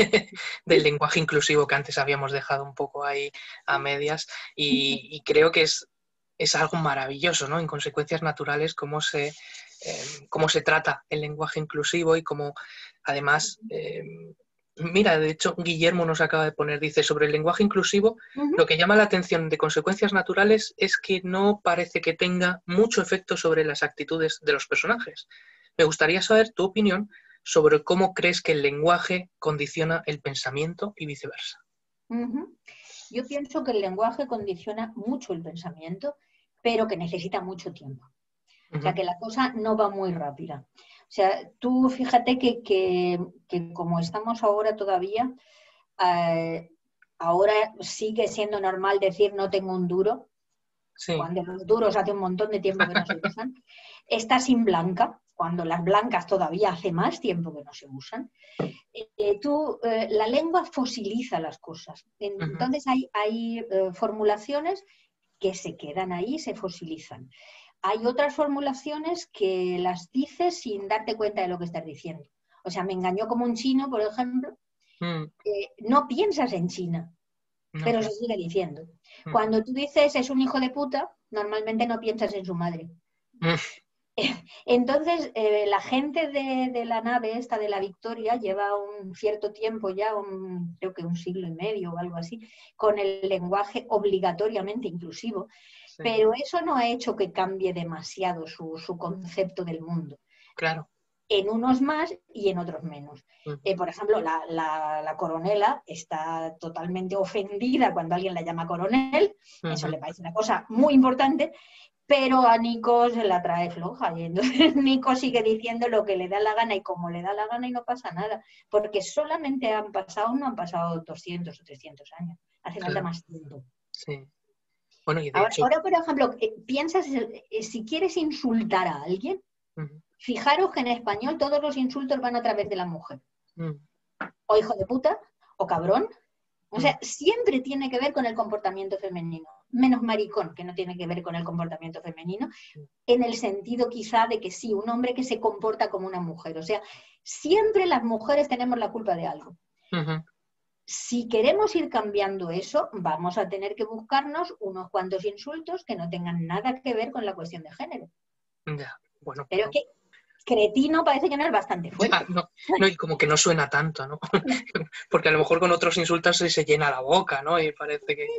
del lenguaje inclusivo que antes habíamos dejado un poco ahí a medias y, y creo que es, es algo maravilloso, ¿no? En Consecuencias Naturales, cómo se, eh, cómo se trata el lenguaje inclusivo y cómo además... Eh, mira, de hecho, Guillermo nos acaba de poner, dice, sobre el lenguaje inclusivo, Uh-huh. lo que llama la atención de Consecuencias Naturales es que no parece que tenga mucho efecto sobre las actitudes de los personajes. Me gustaría saber tu opinión sobre cómo crees que el lenguaje condiciona el pensamiento y viceversa. Uh-huh. Yo pienso que el lenguaje condiciona mucho el pensamiento, pero que necesita mucho tiempo. O sea, Uh-huh. que la cosa no va muy rápida. O sea, tú fíjate que, que, que como estamos ahora todavía, eh, ahora sigue siendo normal decir no tengo un duro, Sí. cuando los duros hace un montón de tiempo que no se usan. Está sin blanca, cuando las blancas todavía hace más tiempo que no se usan. Eh, tú, eh, la lengua fosiliza las cosas. Entonces Uh-huh. hay, hay eh, formulaciones que se quedan ahí, se fosilizan. Hay otras formulaciones que las dices sin darte cuenta de lo que estás diciendo. O sea, me engañó como un chino, por ejemplo. Mm. Eh, no piensas en China, No, pero se claro. sigue diciendo. Uh-huh. Cuando tú dices es un hijo de puta, normalmente no piensas en su madre. Mm. Entonces, eh, la gente de, de la nave esta de la Victoria lleva un cierto tiempo ya, un, creo que un siglo y medio o algo así, con el lenguaje obligatoriamente inclusivo, Sí. pero eso no ha hecho que cambie demasiado su, su concepto del mundo. Claro. En unos más y en otros menos. Uh-huh. Eh, por ejemplo, la, la, la coronela está totalmente ofendida cuando alguien la llama coronel, uh-huh. Eso le parece una cosa muy importante, pero a Nico se la trae floja y entonces Nico sigue diciendo lo que le da la gana y como le da la gana y no pasa nada, porque solamente han pasado, no han pasado doscientos o trescientos años, hace falta Claro. más tiempo. Sí. Bueno, y de Ahora, hecho... ahora, por ejemplo, piensas, si quieres insultar a alguien, uh-huh. Fijaros que en español todos los insultos van a través de la mujer. Uh-huh. O hijo de puta, o cabrón. O sea, siempre tiene que ver con el comportamiento femenino. Menos maricón, que no tiene que ver con el comportamiento femenino, en el sentido quizá de que sí, un hombre que se comporta como una mujer. O sea, siempre las mujeres tenemos la culpa de algo. Uh-huh. Si queremos ir cambiando eso, vamos a tener que buscarnos unos cuantos insultos que no tengan nada que ver con la cuestión de género. Ya, bueno, pero es que cretino parece que no es bastante fuerte. Ya, no, no, y como que no suena tanto, ¿no? Porque a lo mejor con otros insultos se, se llena la boca, ¿no? Y parece que...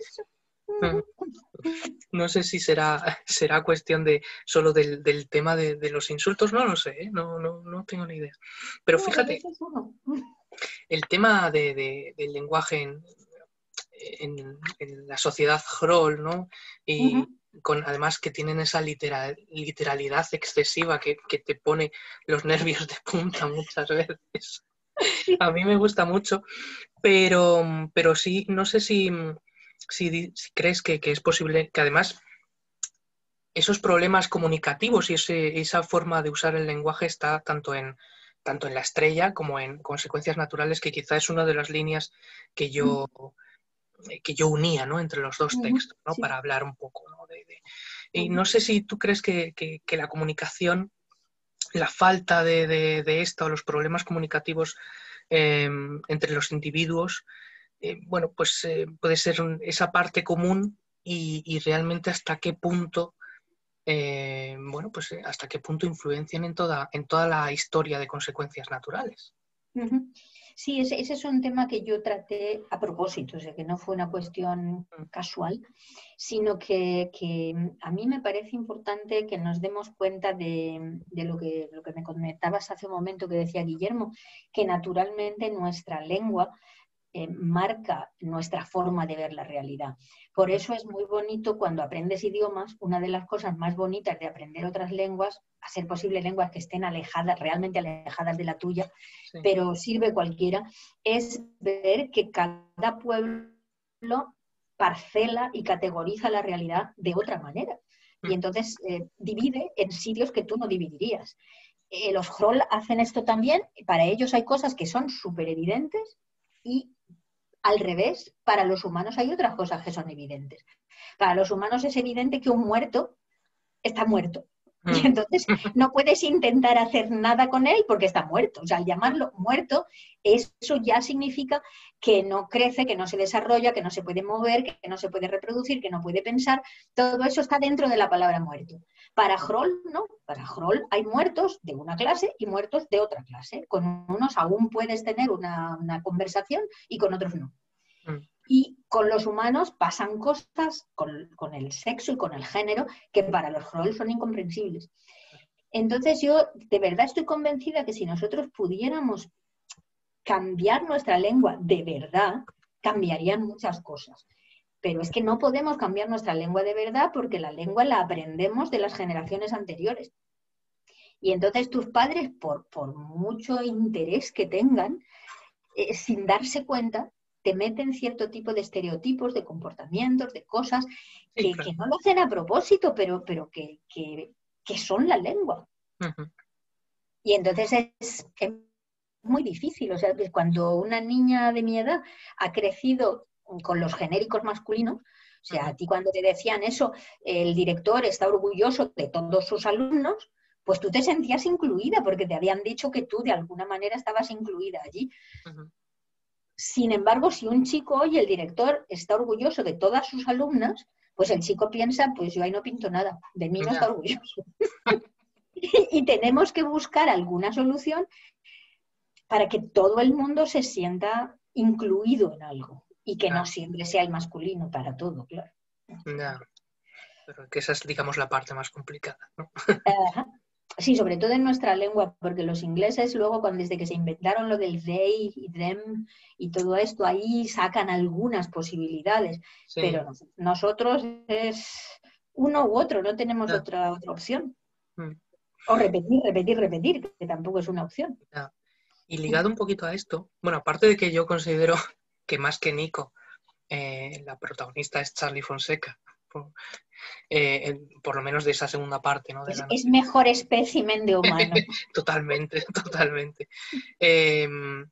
No sé si será, será cuestión de solo del, del tema de, de los insultos, no lo sé, ¿eh? no, no, no tengo ni idea. Pero fíjate, el tema de, de, del lenguaje en, en, en la sociedad Hroll, ¿no? Y uh-huh. con, además que tienen esa literal, literalidad excesiva que, que te pone los nervios de punta muchas veces. A mí me gusta mucho, pero, pero sí, no sé si, si, si crees que, que es posible que además esos problemas comunicativos y ese, esa forma de usar el lenguaje está tanto en, tanto en La Estrella como en Consecuencias Naturales, que quizá es una de las líneas que yo, que yo unía, ¿no? Entre los dos textos, ¿no? Sí. Para hablar un poco, ¿no? De, de... Y no sé si tú crees que, que, que la comunicación, la falta de, de, de esta o los problemas comunicativos eh, entre los individuos, eh, bueno, pues eh, puede ser un, esa parte común y, y realmente hasta qué punto Eh, bueno, pues hasta qué punto influencian en toda, en toda la historia de Consecuencias Naturales. Uh-huh. Sí, ese, ese es un tema que yo traté a propósito, o sea, que no fue una cuestión casual, sino que, que a mí me parece importante que nos demos cuenta de, de lo, que, lo que me comentabas hace un momento que decía Guillermo, que naturalmente nuestra lengua eh, marca nuestra forma de ver la realidad. Por eso es muy bonito cuando aprendes idiomas, una de las cosas más bonitas de aprender otras lenguas, a ser posible lenguas que estén alejadas, realmente alejadas de la tuya, sí. Pero sirve cualquiera, es ver que cada pueblo parcela y categoriza la realidad de otra manera. Y entonces eh, divide en sitios que tú no dividirías. Eh, los Hroll hacen esto también, para ellos hay cosas que son súper evidentes y al revés, para los humanos hay otras cosas que son evidentes. Para los humanos es evidente que un muerto está muerto. Y entonces no puedes intentar hacer nada con él porque está muerto. O sea, al llamarlo muerto, eso ya significa que no crece, que no se desarrolla, que no se puede mover, que no se puede reproducir, que no puede pensar. Todo eso está dentro de la palabra muerto. Para Hroll, no. Para Hroll hay muertos de una clase y muertos de otra clase. Con unos aún puedes tener una, una conversación y con otros no. Y con los humanos pasan cosas con, con el sexo y con el género que para los Hroll son incomprensibles. Entonces yo de verdad estoy convencida que si nosotros pudiéramos cambiar nuestra lengua de verdad, cambiarían muchas cosas. Pero es que no podemos cambiar nuestra lengua de verdad porque la lengua la aprendemos de las generaciones anteriores. Y entonces tus padres, por, por mucho interés que tengan, eh, sin darse cuenta, te meten cierto tipo de estereotipos, de comportamientos, de cosas que, sí, claro. que no lo hacen a propósito, pero, pero que, que, que son la lengua. Uh-huh. Y entonces es, es muy difícil. O sea, cuando una niña de mi edad ha crecido con los genéricos masculinos, o sea, uh-huh. a ti cuando te decían eso, el director está orgulloso de todos sus alumnos, pues tú te sentías incluida porque te habían dicho que tú de alguna manera estabas incluida allí. Uh-huh. Sin embargo, si un chico oye el director está orgulloso de todas sus alumnas, pues el chico piensa, pues yo ahí no pinto nada, de mí no está orgulloso. Y tenemos que buscar alguna solución para que todo el mundo se sienta incluido en algo y que no siempre sea el masculino para todo, claro. Ya, pero que esa es, digamos, la parte más complicada, ¿no? Ajá. Sí, sobre todo en nuestra lengua, porque los ingleses luego, cuando, desde que se inventaron lo del they y them y todo esto, ahí sacan algunas posibilidades. Sí. Pero no, nosotros es uno u otro, no tenemos yeah. otra, otra opción. Mm. O repetir, repetir, repetir, que tampoco es una opción. Yeah. Y ligado un poquito a esto, bueno, aparte de que yo considero que más que Nico, eh, la protagonista es Charlie Fonseca. Por, eh, por lo menos de esa segunda parte, ¿no? De es, la es mejor espécimen de humano. Totalmente, totalmente. Eh,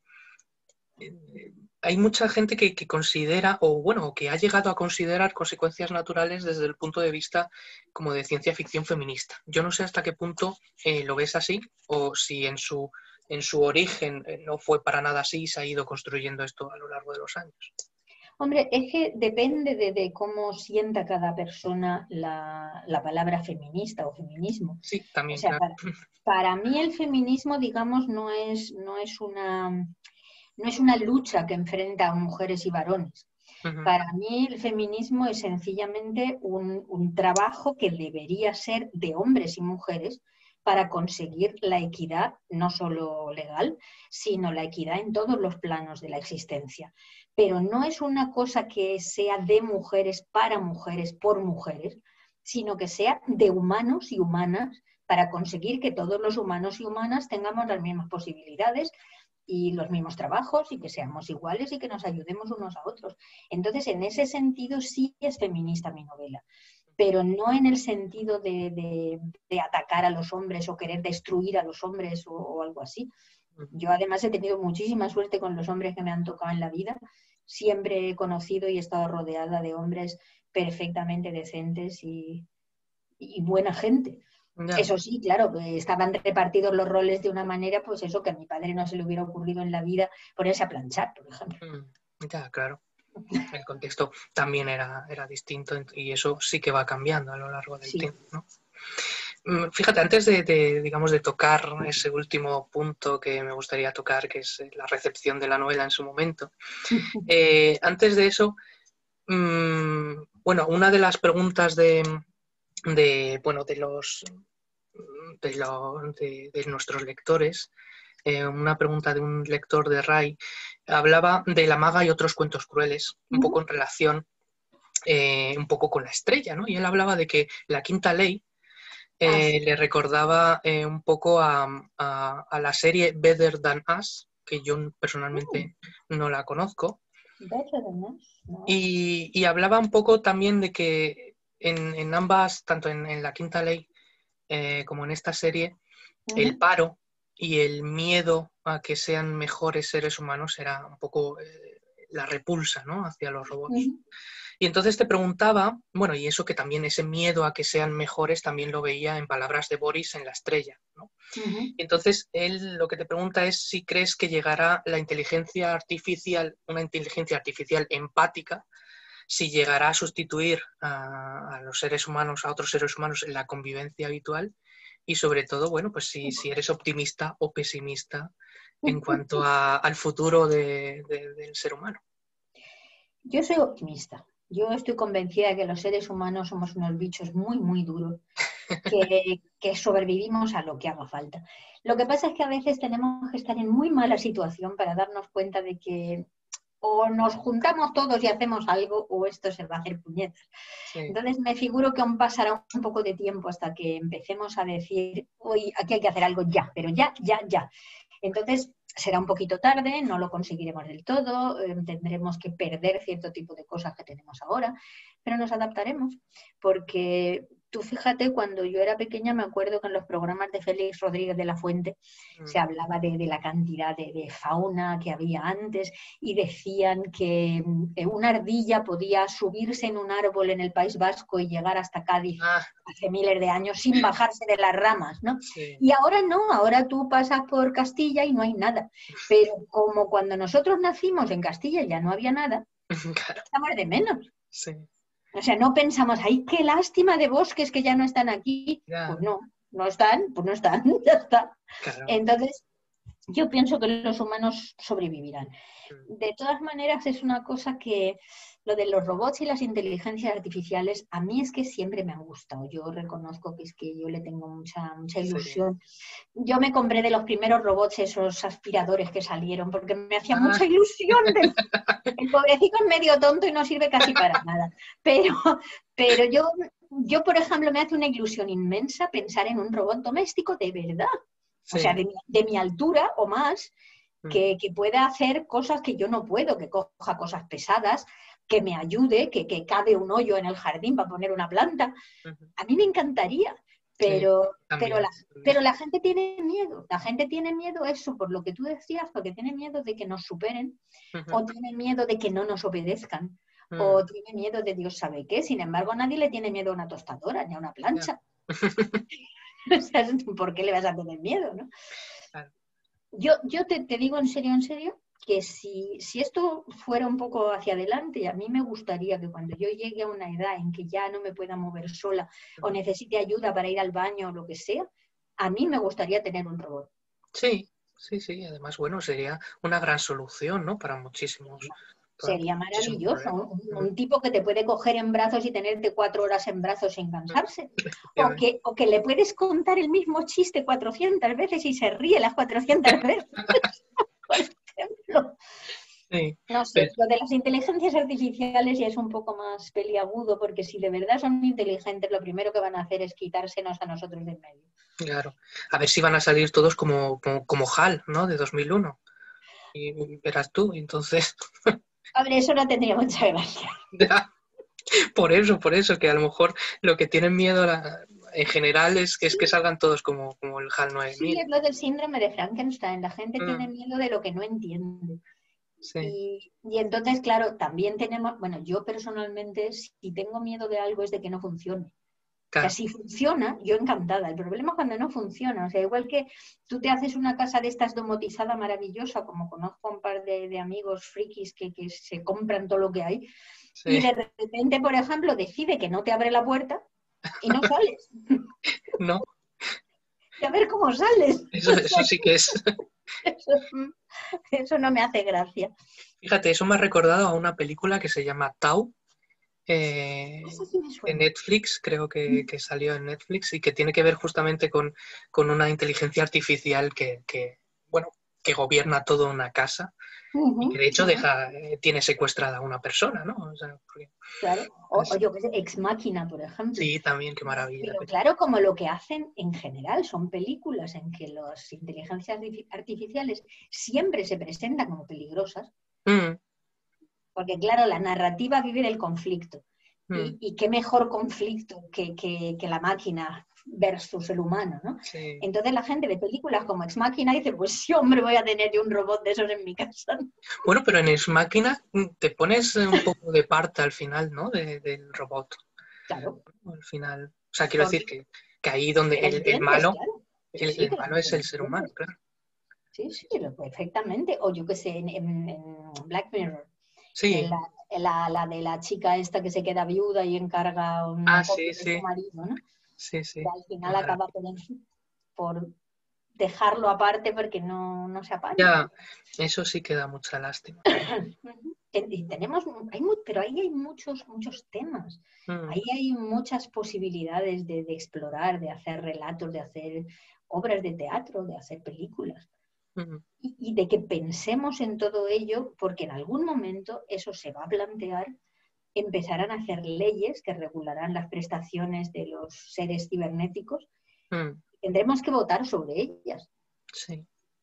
eh, hay mucha gente que, que considera, o bueno, que ha llegado a considerar consecuencias naturales desde el punto de vista como de ciencia ficción feminista. Yo no sé hasta qué punto eh, lo ves así, o si en su, en su origen eh, no fue para nada así y se ha ido construyendo esto a lo largo de los años. Hombre, es que depende de, de cómo sienta cada persona la, la palabra feminista o feminismo. Sí, también. O sea, claro. para, para mí el feminismo, digamos, no es, no es una, no es una lucha que enfrenta a mujeres y varones. Uh-huh. Para mí el feminismo es sencillamente un, un trabajo que debería ser de hombres y mujeres para conseguir la equidad, no solo legal, sino la equidad en todos los planos de la existencia. Pero no es una cosa que sea de mujeres, para mujeres, por mujeres, sino que sea de humanos y humanas para conseguir que todos los humanos y humanas tengamos las mismas posibilidades y los mismos trabajos y que seamos iguales y que nos ayudemos unos a otros. Entonces, en ese sentido sí es feminista mi novela, pero no en el sentido de, de, de atacar a los hombres o querer destruir a los hombres o, o algo así. Yo además he tenido muchísima suerte con los hombres que me han tocado en la vida. Siempre he conocido y he estado rodeada de hombres perfectamente decentes y, y buena gente. No. Eso sí, claro, estaban repartidos los roles de una manera, pues eso que a mi padre no se le hubiera ocurrido en la vida ponerse a planchar, por ejemplo. Ya, claro. El contexto también era, era distinto y eso sí que va cambiando a lo largo del sí. tiempo, ¿no? Fíjate, antes de, de, digamos, de tocar ese último punto que me gustaría tocar, que es la recepción de la novela en su momento, eh, antes de eso, mmm, bueno, una de las preguntas de, de bueno, de los de, lo, de, de nuestros lectores eh, una pregunta de un lector de Ray, hablaba de La maga y otros cuentos crueles, un poco en relación, eh, un poco con la estrella, ¿no? Y él hablaba de que la quinta ley eh, Ah, sí. le recordaba eh, un poco a, a, a la serie Better Than Us, que yo Mm, personalmente no la conozco, better than us, no. y, y hablaba un poco también de que en, en ambas, tanto en, en la quinta ley eh, como en esta serie, el Ujú. paro y el miedo a que sean mejores seres humanos era un poco eh, la repulsa, ¿no?, hacia los robots. Ujú. Y entonces te preguntaba, bueno, y eso que también ese miedo a que sean mejores también lo veía en palabras de Boris en La estrella, ¿no? Ujú. Y entonces él lo que te pregunta es si crees que llegará la inteligencia artificial, una inteligencia artificial empática, si llegará a sustituir a, a los seres humanos, a otros seres humanos en la convivencia habitual, y sobre todo, bueno, pues si, si eres optimista o pesimista en cuanto a, al futuro de, de, del ser humano. Yo soy optimista. Yo estoy convencida de que los seres humanos somos unos bichos muy, muy duros, que, que sobrevivimos a lo que haga falta. Lo que pasa es que a veces tenemos que estar en muy mala situación para darnos cuenta de que o nos juntamos todos y hacemos algo o esto se va a hacer puñetas. Sí. Entonces me figuro que aún pasará un poco de tiempo hasta que empecemos a decir, uy, aquí hay que hacer algo ya, pero ya, ya, ya. Entonces será un poquito tarde, no lo conseguiremos del todo, eh, tendremos que perder cierto tipo de cosas que tenemos ahora, pero nos adaptaremos, porque tú fíjate, cuando yo era pequeña me acuerdo que en los programas de Félix Rodríguez de la Fuente se Mm. hablaba de, de la cantidad de, de fauna que había antes y decían que eh, una ardilla podía subirse en un árbol en el País Vasco y llegar hasta Cádiz Ah, hace miles de años sin bajarse de las ramas, ¿no? sí. Y ahora no, ahora tú pasas por Castilla y no hay nada. Pero como cuando nosotros nacimos en Castilla ya no había nada, Claro, estamos de menos. sí. O sea, no pensamos, ay, qué lástima de bosques que ya no están aquí. Ya, Pues no, no están, pues no están, ya está. claro. Entonces, yo pienso que los humanos sobrevivirán. Mm. De todas maneras, es una cosa que lo de los robots y las inteligencias artificiales, a mí es que siempre me han gustado. Yo reconozco que es que yo le tengo mucha, mucha Sí. ilusión. Yo me compré de los primeros robots esos aspiradores que salieron porque me hacía Ah, mucha ilusión. De... El pobrecito es medio tonto y no sirve casi para nada. Pero, pero yo, yo, por ejemplo, me hace una ilusión inmensa pensar en un robot doméstico de verdad. O sea, sí. de mi, de mi altura o más, Mm. que, que pueda hacer cosas que yo no puedo, que coja cosas pesadas, que me ayude, que, que cabe un hoyo en el jardín para poner una planta. Ujú. A mí me encantaría, Sí, pero, pero, también. la, pero la gente tiene miedo. La gente tiene miedo a eso, por lo que tú decías, porque tiene miedo de que nos superen, Ujú. o tiene miedo de que no nos obedezcan, Mm. o tiene miedo de Dios sabe qué. Sin embargo, nadie le tiene miedo a una tostadora ni a una Ya. plancha. O sea, ¿por qué le vas a tener miedo, no? Claro. Yo, yo te, te digo en serio, en serio, que si, si esto fuera un poco hacia adelante, a mí me gustaría que cuando yo llegue a una edad en que ya no me pueda mover sola o Ujú. necesite ayuda para ir al baño o lo que sea, a mí me gustaría tener un robot. Sí, sí, sí. Además, bueno, sería una gran solución, ¿no? Para muchísimos, para Sería muchísimos maravilloso, problemas. un, Mm. un tipo que te puede coger en brazos y tenerte cuatro horas en brazos sin Mm. cansarse. O Efectivamente. que, o que le puedes contar el mismo chiste cuatrocientas veces y se ríe las cuatrocientas veces, por ejemplo. Sí, No sé, pero, lo de las inteligencias artificiales ya es un poco más peliagudo, porque si de verdad son inteligentes, lo primero que van a hacer es quitársenos a nosotros de en medio. claro, a ver si van a salir todos como, como, como HAL, ¿no? De dos mil uno. Y verás tú, entonces, A ver, eso no tendría mucha gracia. ya, por eso, por eso, que a lo mejor lo que tienen miedo la- en general es que, es que salgan todos como, como el HAL nueve Sí, mil. es lo del síndrome de Frankenstein. La gente tiene Mm, miedo de lo que no entiende. sí, Y, y entonces, claro, también tenemos, bueno, yo personalmente, si tengo miedo de algo es de que no funcione. O sea, claro, si funciona, yo encantada. El problema es cuando no funciona. O sea, igual que tú te haces una casa de estas domotizada maravillosa, como conozco a un par de, de amigos frikis que, que se compran todo lo que hay, y sí, de repente, por ejemplo, decide que no te abre la puerta y no sales. no, Y a ver cómo sales. eso, O eso sea, sí que es. eso, eso no me hace gracia. Fíjate, eso me ha recordado a una película que se llama Tau, eh, Eso sí me de suena. Netflix, creo que, que salió en Netflix y que tiene que ver justamente con, con una inteligencia artificial que, que, bueno, que gobierna toda una casa Uh-huh, y que de hecho uh-huh. deja, eh, tiene secuestrada a una persona, ¿no? O sea, porque, Claro, o, es, o yo que sé, Ex Machina, por ejemplo. sí, también, qué maravilla. Pero claro, como lo que hacen en general son películas en que las inteligencias artificiales siempre se presentan como peligrosas, Mm, porque claro, la narrativa vive del conflicto. mm, Y, y qué mejor conflicto que, que, que la máquina versus el humano, ¿no? sí. Entonces la gente ve películas como Ex Machina y dice, pues sí, hombre, voy a tener yo un robot de esos en mi casa. Bueno, pero en Ex Machina te pones un poco de parte al final, ¿no? De, del robot. Claro. Al final. O sea, quiero decir Porque que, que ahí donde que lo el, el entiendes, malo, claro. Sí, el, sí, el que lo, malo es que lo el ser humano, entiendes. claro. Sí, sí, lo- perfectamente. O yo qué sé, en, en- en Black Mirror, en Sí. la, en la, la de la chica esta que se queda viuda y encarga Ah, una sí, copia de su sí. marido, ¿no? Sí, Y sí. al Qué final acaba maravilla. por, por dejarlo aparte porque no, no se apaña. Ya, eso sí que da mucha lástima. Y tenemos, hay mu- pero ahí hay muchos, muchos temas. Mm, Ahí hay muchas posibilidades de, de explorar, de hacer relatos, de hacer obras de teatro, de hacer películas. mm, Y, y de que pensemos en todo ello, porque en algún momento eso se va a plantear, empezarán a hacer leyes que regularán las prestaciones de los seres cibernéticos. mm, Tendremos que votar sobre ellas. sí.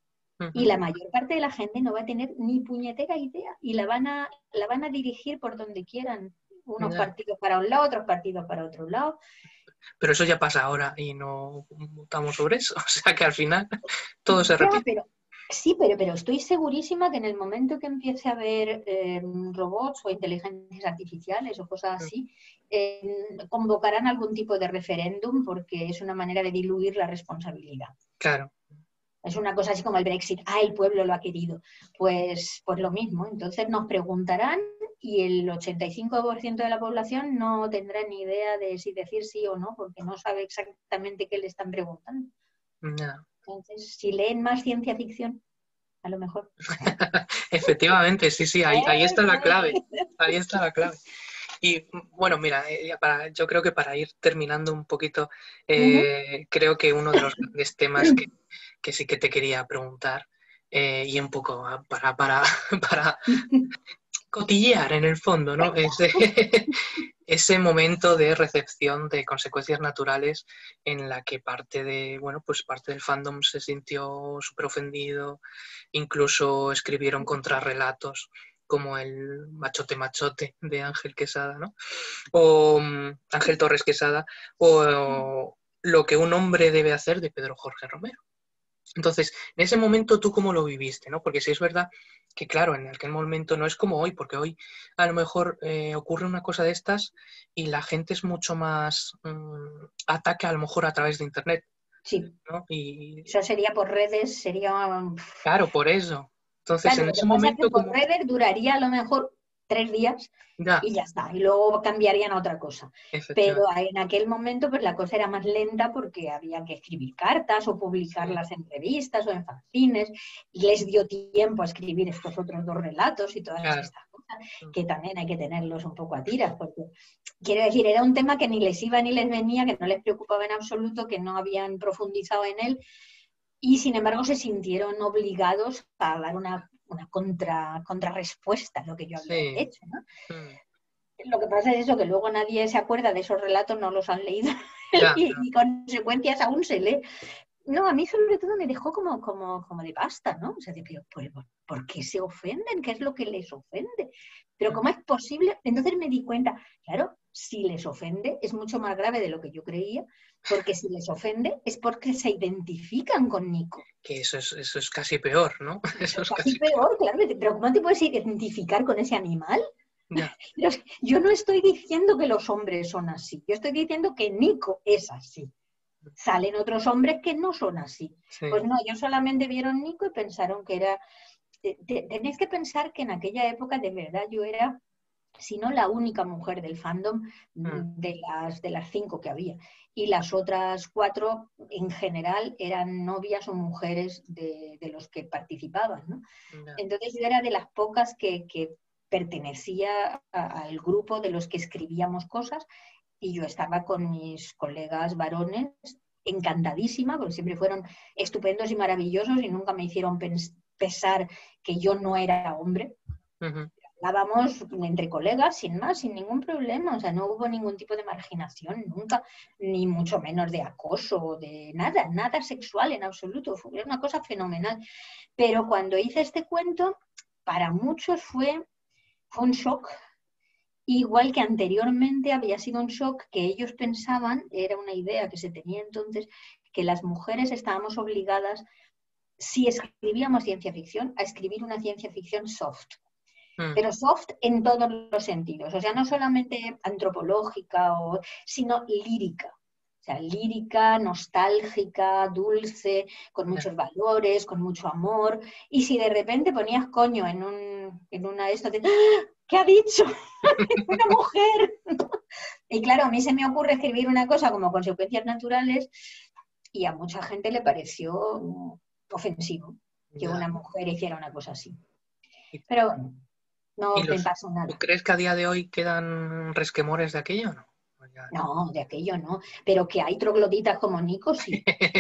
Y Ujú, la mayor parte de la gente no va a tener ni puñetera idea y la van a, la van a dirigir por donde quieran. Unos ya. partidos para un lado, otros partidos para otro lado. Pero eso ya pasa ahora y no votamos sobre eso. O sea que al final todo se Ya, repite. pero sí, pero, pero estoy segurísima que en el momento que empiece a haber eh, robots o inteligencias artificiales o cosas Mm, así, eh, convocarán algún tipo de referéndum porque es una manera de diluir la responsabilidad. claro. Es una cosa así como el Brexit. Ah, el pueblo lo ha querido. Pues, pues lo mismo. Entonces nos preguntarán y el ochenta y cinco por ciento de la población no tendrá ni idea de si decir sí o no porque no sabe exactamente qué le están preguntando. Ya. Entonces, si leen más ciencia ficción, a lo mejor. Efectivamente, sí, sí, ahí, ahí está la clave. ¿Eh? Ahí está la clave. Y bueno, mira, eh, ya para, yo creo que para ir terminando un poquito, Uh-huh. eh, creo que uno de los grandes temas que, que sí que te quería preguntar, eh, y un poco ah, para, para, para cotillear en el fondo, ¿no? Ese, ese momento de recepción de consecuencias naturales en la que parte de, bueno, pues parte del fandom se sintió súper ofendido, incluso escribieron contrarrelatos como el machote machote de Ángel Quesada, ¿no? O um, Ángel Torres Quesada, o, o Lo que un hombre debe hacer de Pedro Jorge Romero. Entonces, en ese momento, ¿tú cómo lo viviste? ¿No? Porque sí es verdad que, claro, en aquel momento no es como hoy, porque hoy a lo mejor eh, ocurre una cosa de estas y la gente es mucho más mmm, ataque a lo mejor a través de Internet, Sí, ¿no? Y eso sería por redes, sería... claro, por eso. Entonces, Claro, en lo que ese pasa es que momento, por como, redes duraría a lo mejor tres días ya, y ya está, y luego cambiarían a otra cosa. Pero efectivamente, en aquel momento pues la cosa era más lenta porque había que escribir cartas o sí, publicarlas en revistas o en fanzines y les dio tiempo a escribir estos otros dos relatos y todas claro, estas cosas, que también hay que tenerlos un poco a tiras, porque quiero decir, era un tema que ni les iba ni les venía, que no les preocupaba en absoluto, que no habían profundizado en él y sin embargo se sintieron obligados a dar una, una contra, contrarrespuesta a lo que yo había sí, hecho, ¿no? mm, Lo que pasa es eso, que luego nadie se acuerda de esos relatos, no los han leído ya, y, y consecuencias aún se lee. No, a mí sobre todo me dejó como, como, como de pasta, ¿no? O sea, de, pero, ¿por, ¿por qué se ofenden? ¿Qué es lo que les ofende? Pero mm, ¿cómo es posible? Entonces me di cuenta, claro, si les ofende es mucho más grave de lo que yo creía, porque si les ofende es porque se identifican con Nico. que eso es, eso es casi peor, ¿no? Eso es Casi casi peor, peor, claro, pero ¿cómo te puedes identificar con ese animal? ya, Pero yo no estoy diciendo que los hombres son así, yo estoy diciendo que Nico es así. Salen otros hombres que no son así. Pues sí, no, ellos solamente vieron Nico y pensaron que era... Tenéis que pensar que en aquella época de verdad yo era, si no la única mujer del fandom mm, de las, de las cinco que había. Y las otras cuatro en general eran novias o mujeres de, de los que participaban, ¿no? ya, Entonces yo era de las pocas que, que pertenecía a, al grupo de los que escribíamos cosas y yo estaba con mis colegas varones encantadísima, porque siempre fueron estupendos y maravillosos y nunca me hicieron pens pesar que yo no era hombre. Uh-huh. Hablábamos entre colegas, sin más, sin ningún problema. O sea, no hubo ningún tipo de marginación nunca, ni mucho menos de acoso, de nada, nada sexual en absoluto. Fue una cosa fenomenal. Pero cuando hice este cuento, para muchos fue, fue un shock. Igual que anteriormente había sido un shock que ellos pensaban, era una idea que se tenía entonces, que las mujeres estábamos obligadas, si escribíamos ciencia ficción, a escribir una ciencia ficción soft. Mm. Pero soft en todos los sentidos. O sea, no solamente antropológica, o, sino lírica. O sea, lírica, nostálgica, dulce, con muchos valores, con mucho amor. Y si de repente ponías coño en, un, en una de estas... De, ¿qué ha dicho? Una mujer. Y claro, a mí se me ocurre escribir una cosa como consecuencias naturales y a mucha gente le pareció ofensivo que una mujer hiciera una cosa así. Pero bueno, no te pasa nada. ¿Tú crees que a día de hoy quedan resquemores de aquello o no? No, de aquello no. Pero que hay trogloditas como Nico, sí.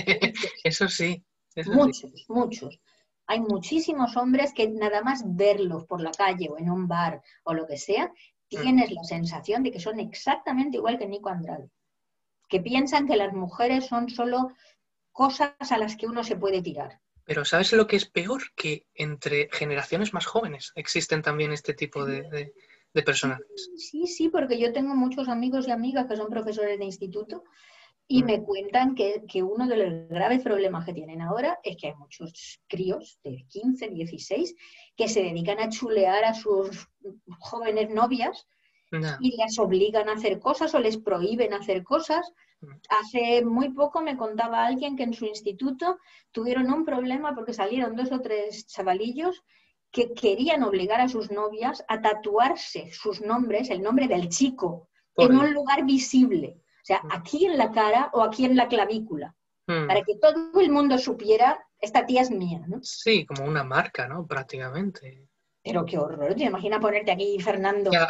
Eso sí. Eso muchos, sí. muchos. Hay muchísimos hombres que nada más verlos por la calle o en un bar o lo que sea, tienes mm. la sensación de que son exactamente igual que Nico Andrade. Que piensan que las mujeres son solo cosas a las que uno se puede tirar. Pero ¿sabes lo que es peor? Que entre generaciones más jóvenes existen también este tipo de, de, de personajes. Sí, sí, porque yo tengo muchos amigos y amigas que son profesores de instituto y mm. me cuentan que, que uno de los graves problemas que tienen ahora es que hay muchos críos de quince, dieciséis que se dedican a chulear a sus jóvenes novias no. y les obligan a hacer cosas o les prohíben hacer cosas. Hace muy poco me contaba alguien que en su instituto tuvieron un problema porque salieron dos o tres chavalillos que querían obligar a sus novias a tatuarse sus nombres, el nombre del chico, Por en un lugar visible. O sea, aquí en la cara o aquí en la clavícula. Hmm. Para que todo el mundo supiera, esta tía es mía, ¿no? Sí, como una marca, ¿no? Prácticamente. Pero qué horror. ¿Te imaginas ponerte aquí, Fernando? Ya.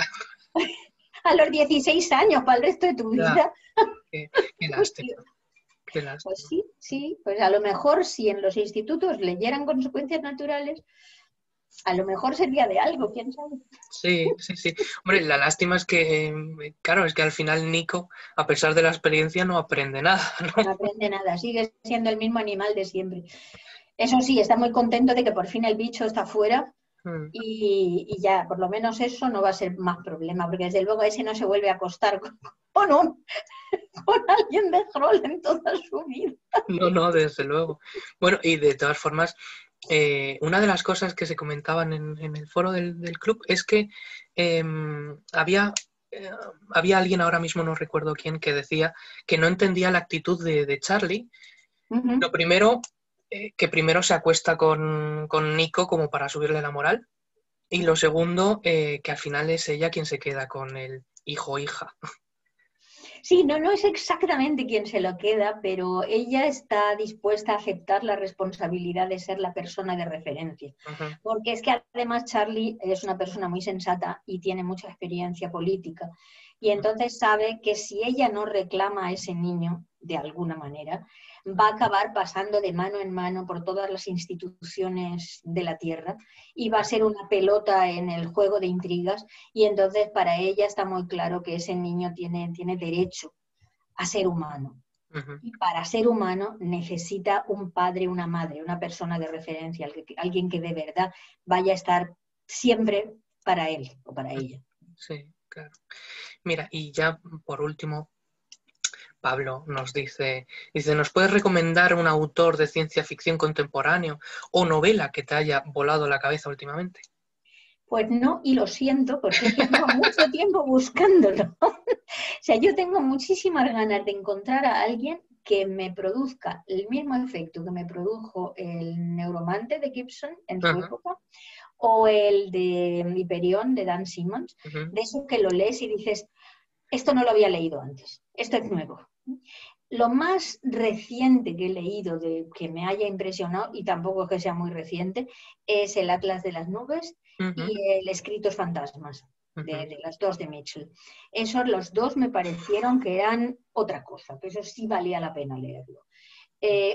A los dieciséis años para el resto de tu ya. vida. Qué, qué lástima. Qué lástima. Pues sí, sí. Pues a lo mejor si en los institutos leyeran consecuencias naturales, a lo mejor sería de algo, quién sabe. Sí, sí, sí. Hombre, la lástima es que, claro, es que al final Nico, a pesar de la experiencia, no aprende nada, ¿no? No aprende nada, sigue siendo el mismo animal de siempre. Eso sí, está muy contento de que por fin el bicho está fuera mm. y, y ya, por lo menos eso no va a ser más problema, porque desde luego ese no se vuelve a acostar con, con, un, con alguien de Hroll en toda su vida. No, no, desde luego. Bueno, y de todas formas, Eh, una de las cosas que se comentaban en, en el foro del, del club es que eh, había, eh, había alguien, ahora mismo no recuerdo quién, que decía que no entendía la actitud de, de Charlie. Uh-huh. Lo primero, eh, que primero se acuesta con, con Nico como para subirle la moral. Y lo segundo, eh, que al final es ella quien se queda con el hijo o hija. Sí, no, no es exactamente quien se lo queda, pero ella está dispuesta a aceptar la responsabilidad de ser la persona de referencia. Uh-huh. Porque es que además Charlie es una persona muy sensata y tiene mucha experiencia política. Y entonces sabe que si ella no reclama a ese niño de alguna manera, va a acabar pasando de mano en mano por todas las instituciones de la Tierra y va a ser una pelota en el juego de intrigas y entonces para ella está muy claro que ese niño tiene, tiene derecho a ser humano. Uh-huh. Y para ser humano necesita un padre, una madre, una persona de referencia, alguien que de verdad vaya a estar siempre para él o para ella. Sí, claro. Mira, y ya por último, Pablo nos dice, dice, ¿nos puedes recomendar un autor de ciencia ficción contemporáneo o novela que te haya volado la cabeza últimamente? Pues no, y lo siento, porque es que llevo mucho tiempo buscándolo. O sea, yo tengo muchísimas ganas de encontrar a alguien que me produzca el mismo efecto que me produjo el Neuromante de Gibson en su uh-huh. época, o el de Hyperion de Dan Simmons, uh-huh. de eso que lo lees y dices, esto no lo había leído antes, esto es nuevo. Lo más reciente que he leído de que me haya impresionado, y tampoco es que sea muy reciente, es el Atlas de las Nubes uh-huh. y el Escritos Fantasmas, uh-huh. de, de las dos de Mitchell. Esos los dos me parecieron que eran otra cosa, que eso sí valía la pena leerlo. Eh,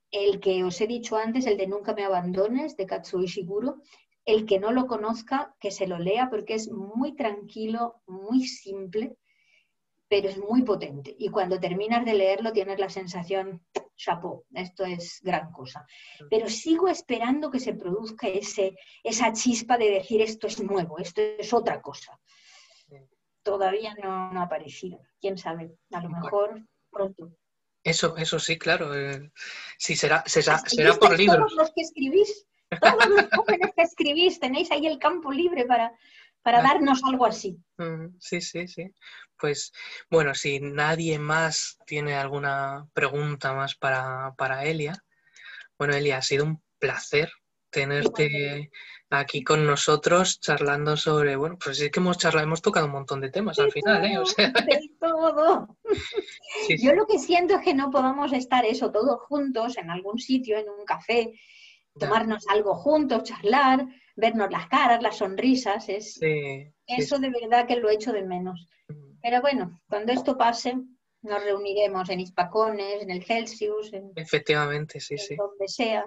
el que os he dicho antes, el de Nunca me abandones, de Katsuo Ishiguro. El que no lo conozca, que se lo lea, porque es muy tranquilo, muy simple, pero es muy potente. Y cuando terminas de leerlo tienes la sensación, chapeau, esto es gran cosa. Pero sigo esperando que se produzca ese, esa chispa de decir esto es nuevo, esto es otra cosa. Todavía no, no ha aparecido. ¿Quién sabe? A lo mejor pronto. Eso, eso sí, claro. Eh, sí, será, será, Así será por estáis libros. todos los que escribís, todos los jóvenes que escribís, tenéis ahí el campo libre para, para Claro. darnos algo así. Mm, sí, sí, sí. Pues bueno, si nadie más tiene alguna pregunta más para, para Elia, bueno, Elia, ha sido un placer tenerte aquí con nosotros charlando sobre, bueno, pues es que hemos charlado, hemos tocado un montón de temas al De final, ¿eh? O todo, sea, de todo. sí, Yo sí. lo que siento es que no podamos estar eso todos juntos en algún sitio, en un café, Ya, tomarnos algo juntos, charlar, vernos las caras, las sonrisas. Es, sí, sí, eso sí. de verdad que lo echo de menos. Mm, Pero bueno, cuando esto pase, nos reuniremos en Hispacones, en el Celsius, en, efectivamente, sí, en sí. donde sea.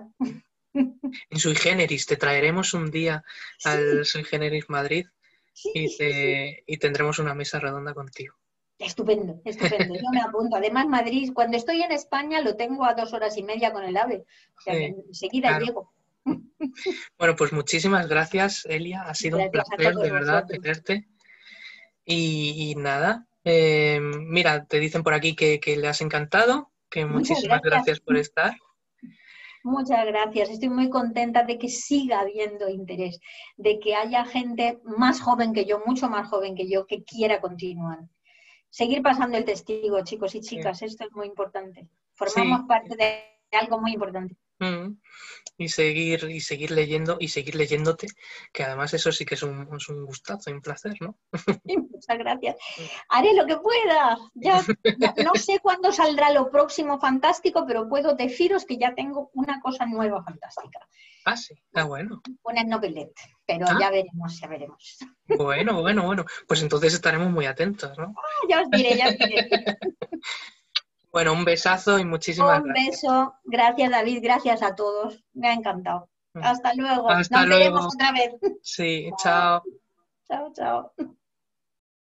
En Sui Generis, te traeremos un día al Sí, Sui Generis Madrid sí, y, sí, sí. te, y tendremos una mesa redonda contigo. Estupendo, estupendo. Yo me apunto. Además, Madrid, cuando estoy en España, lo tengo a dos horas y media con el AVE. O sea que Sí, enseguida claro. llego. Bueno, pues muchísimas gracias, Elia. Ha sido un Gracias a placer, todos de verdad, vosotros. tenerte. Y, y nada, eh, mira, te dicen por aquí que, que le has encantado, que Muchas muchísimas gracias. gracias por estar. Muchas gracias. Estoy muy contenta de que siga habiendo interés, de que haya gente más joven que yo, mucho más joven que yo, que quiera continuar. Seguir pasando el testigo, chicos y Sí, chicas, esto es muy importante. sí. Formamos parte de algo muy importante. Mm. Y seguir, y seguir leyendo y seguir leyéndote, que además eso sí que es un, es un gustazo y un placer, ¿no? Muchas gracias. Haré lo que pueda. Ya no, no sé cuándo saldrá lo próximo fantástico, pero puedo deciros que ya tengo una cosa nueva fantástica. Ah, sí, ah, bueno. Una novelette, pero Ah, ya veremos, ya veremos. bueno, bueno, bueno. Pues entonces estaremos muy atentos, ¿no? Ya os diré, ya os diré. Bueno, un besazo y muchísimas Un gracias. beso. Gracias, David. Gracias a todos. Me ha encantado. Mm. Hasta luego. Hasta Nos veremos luego. otra vez. Sí, Chao, chao. chao. Chao.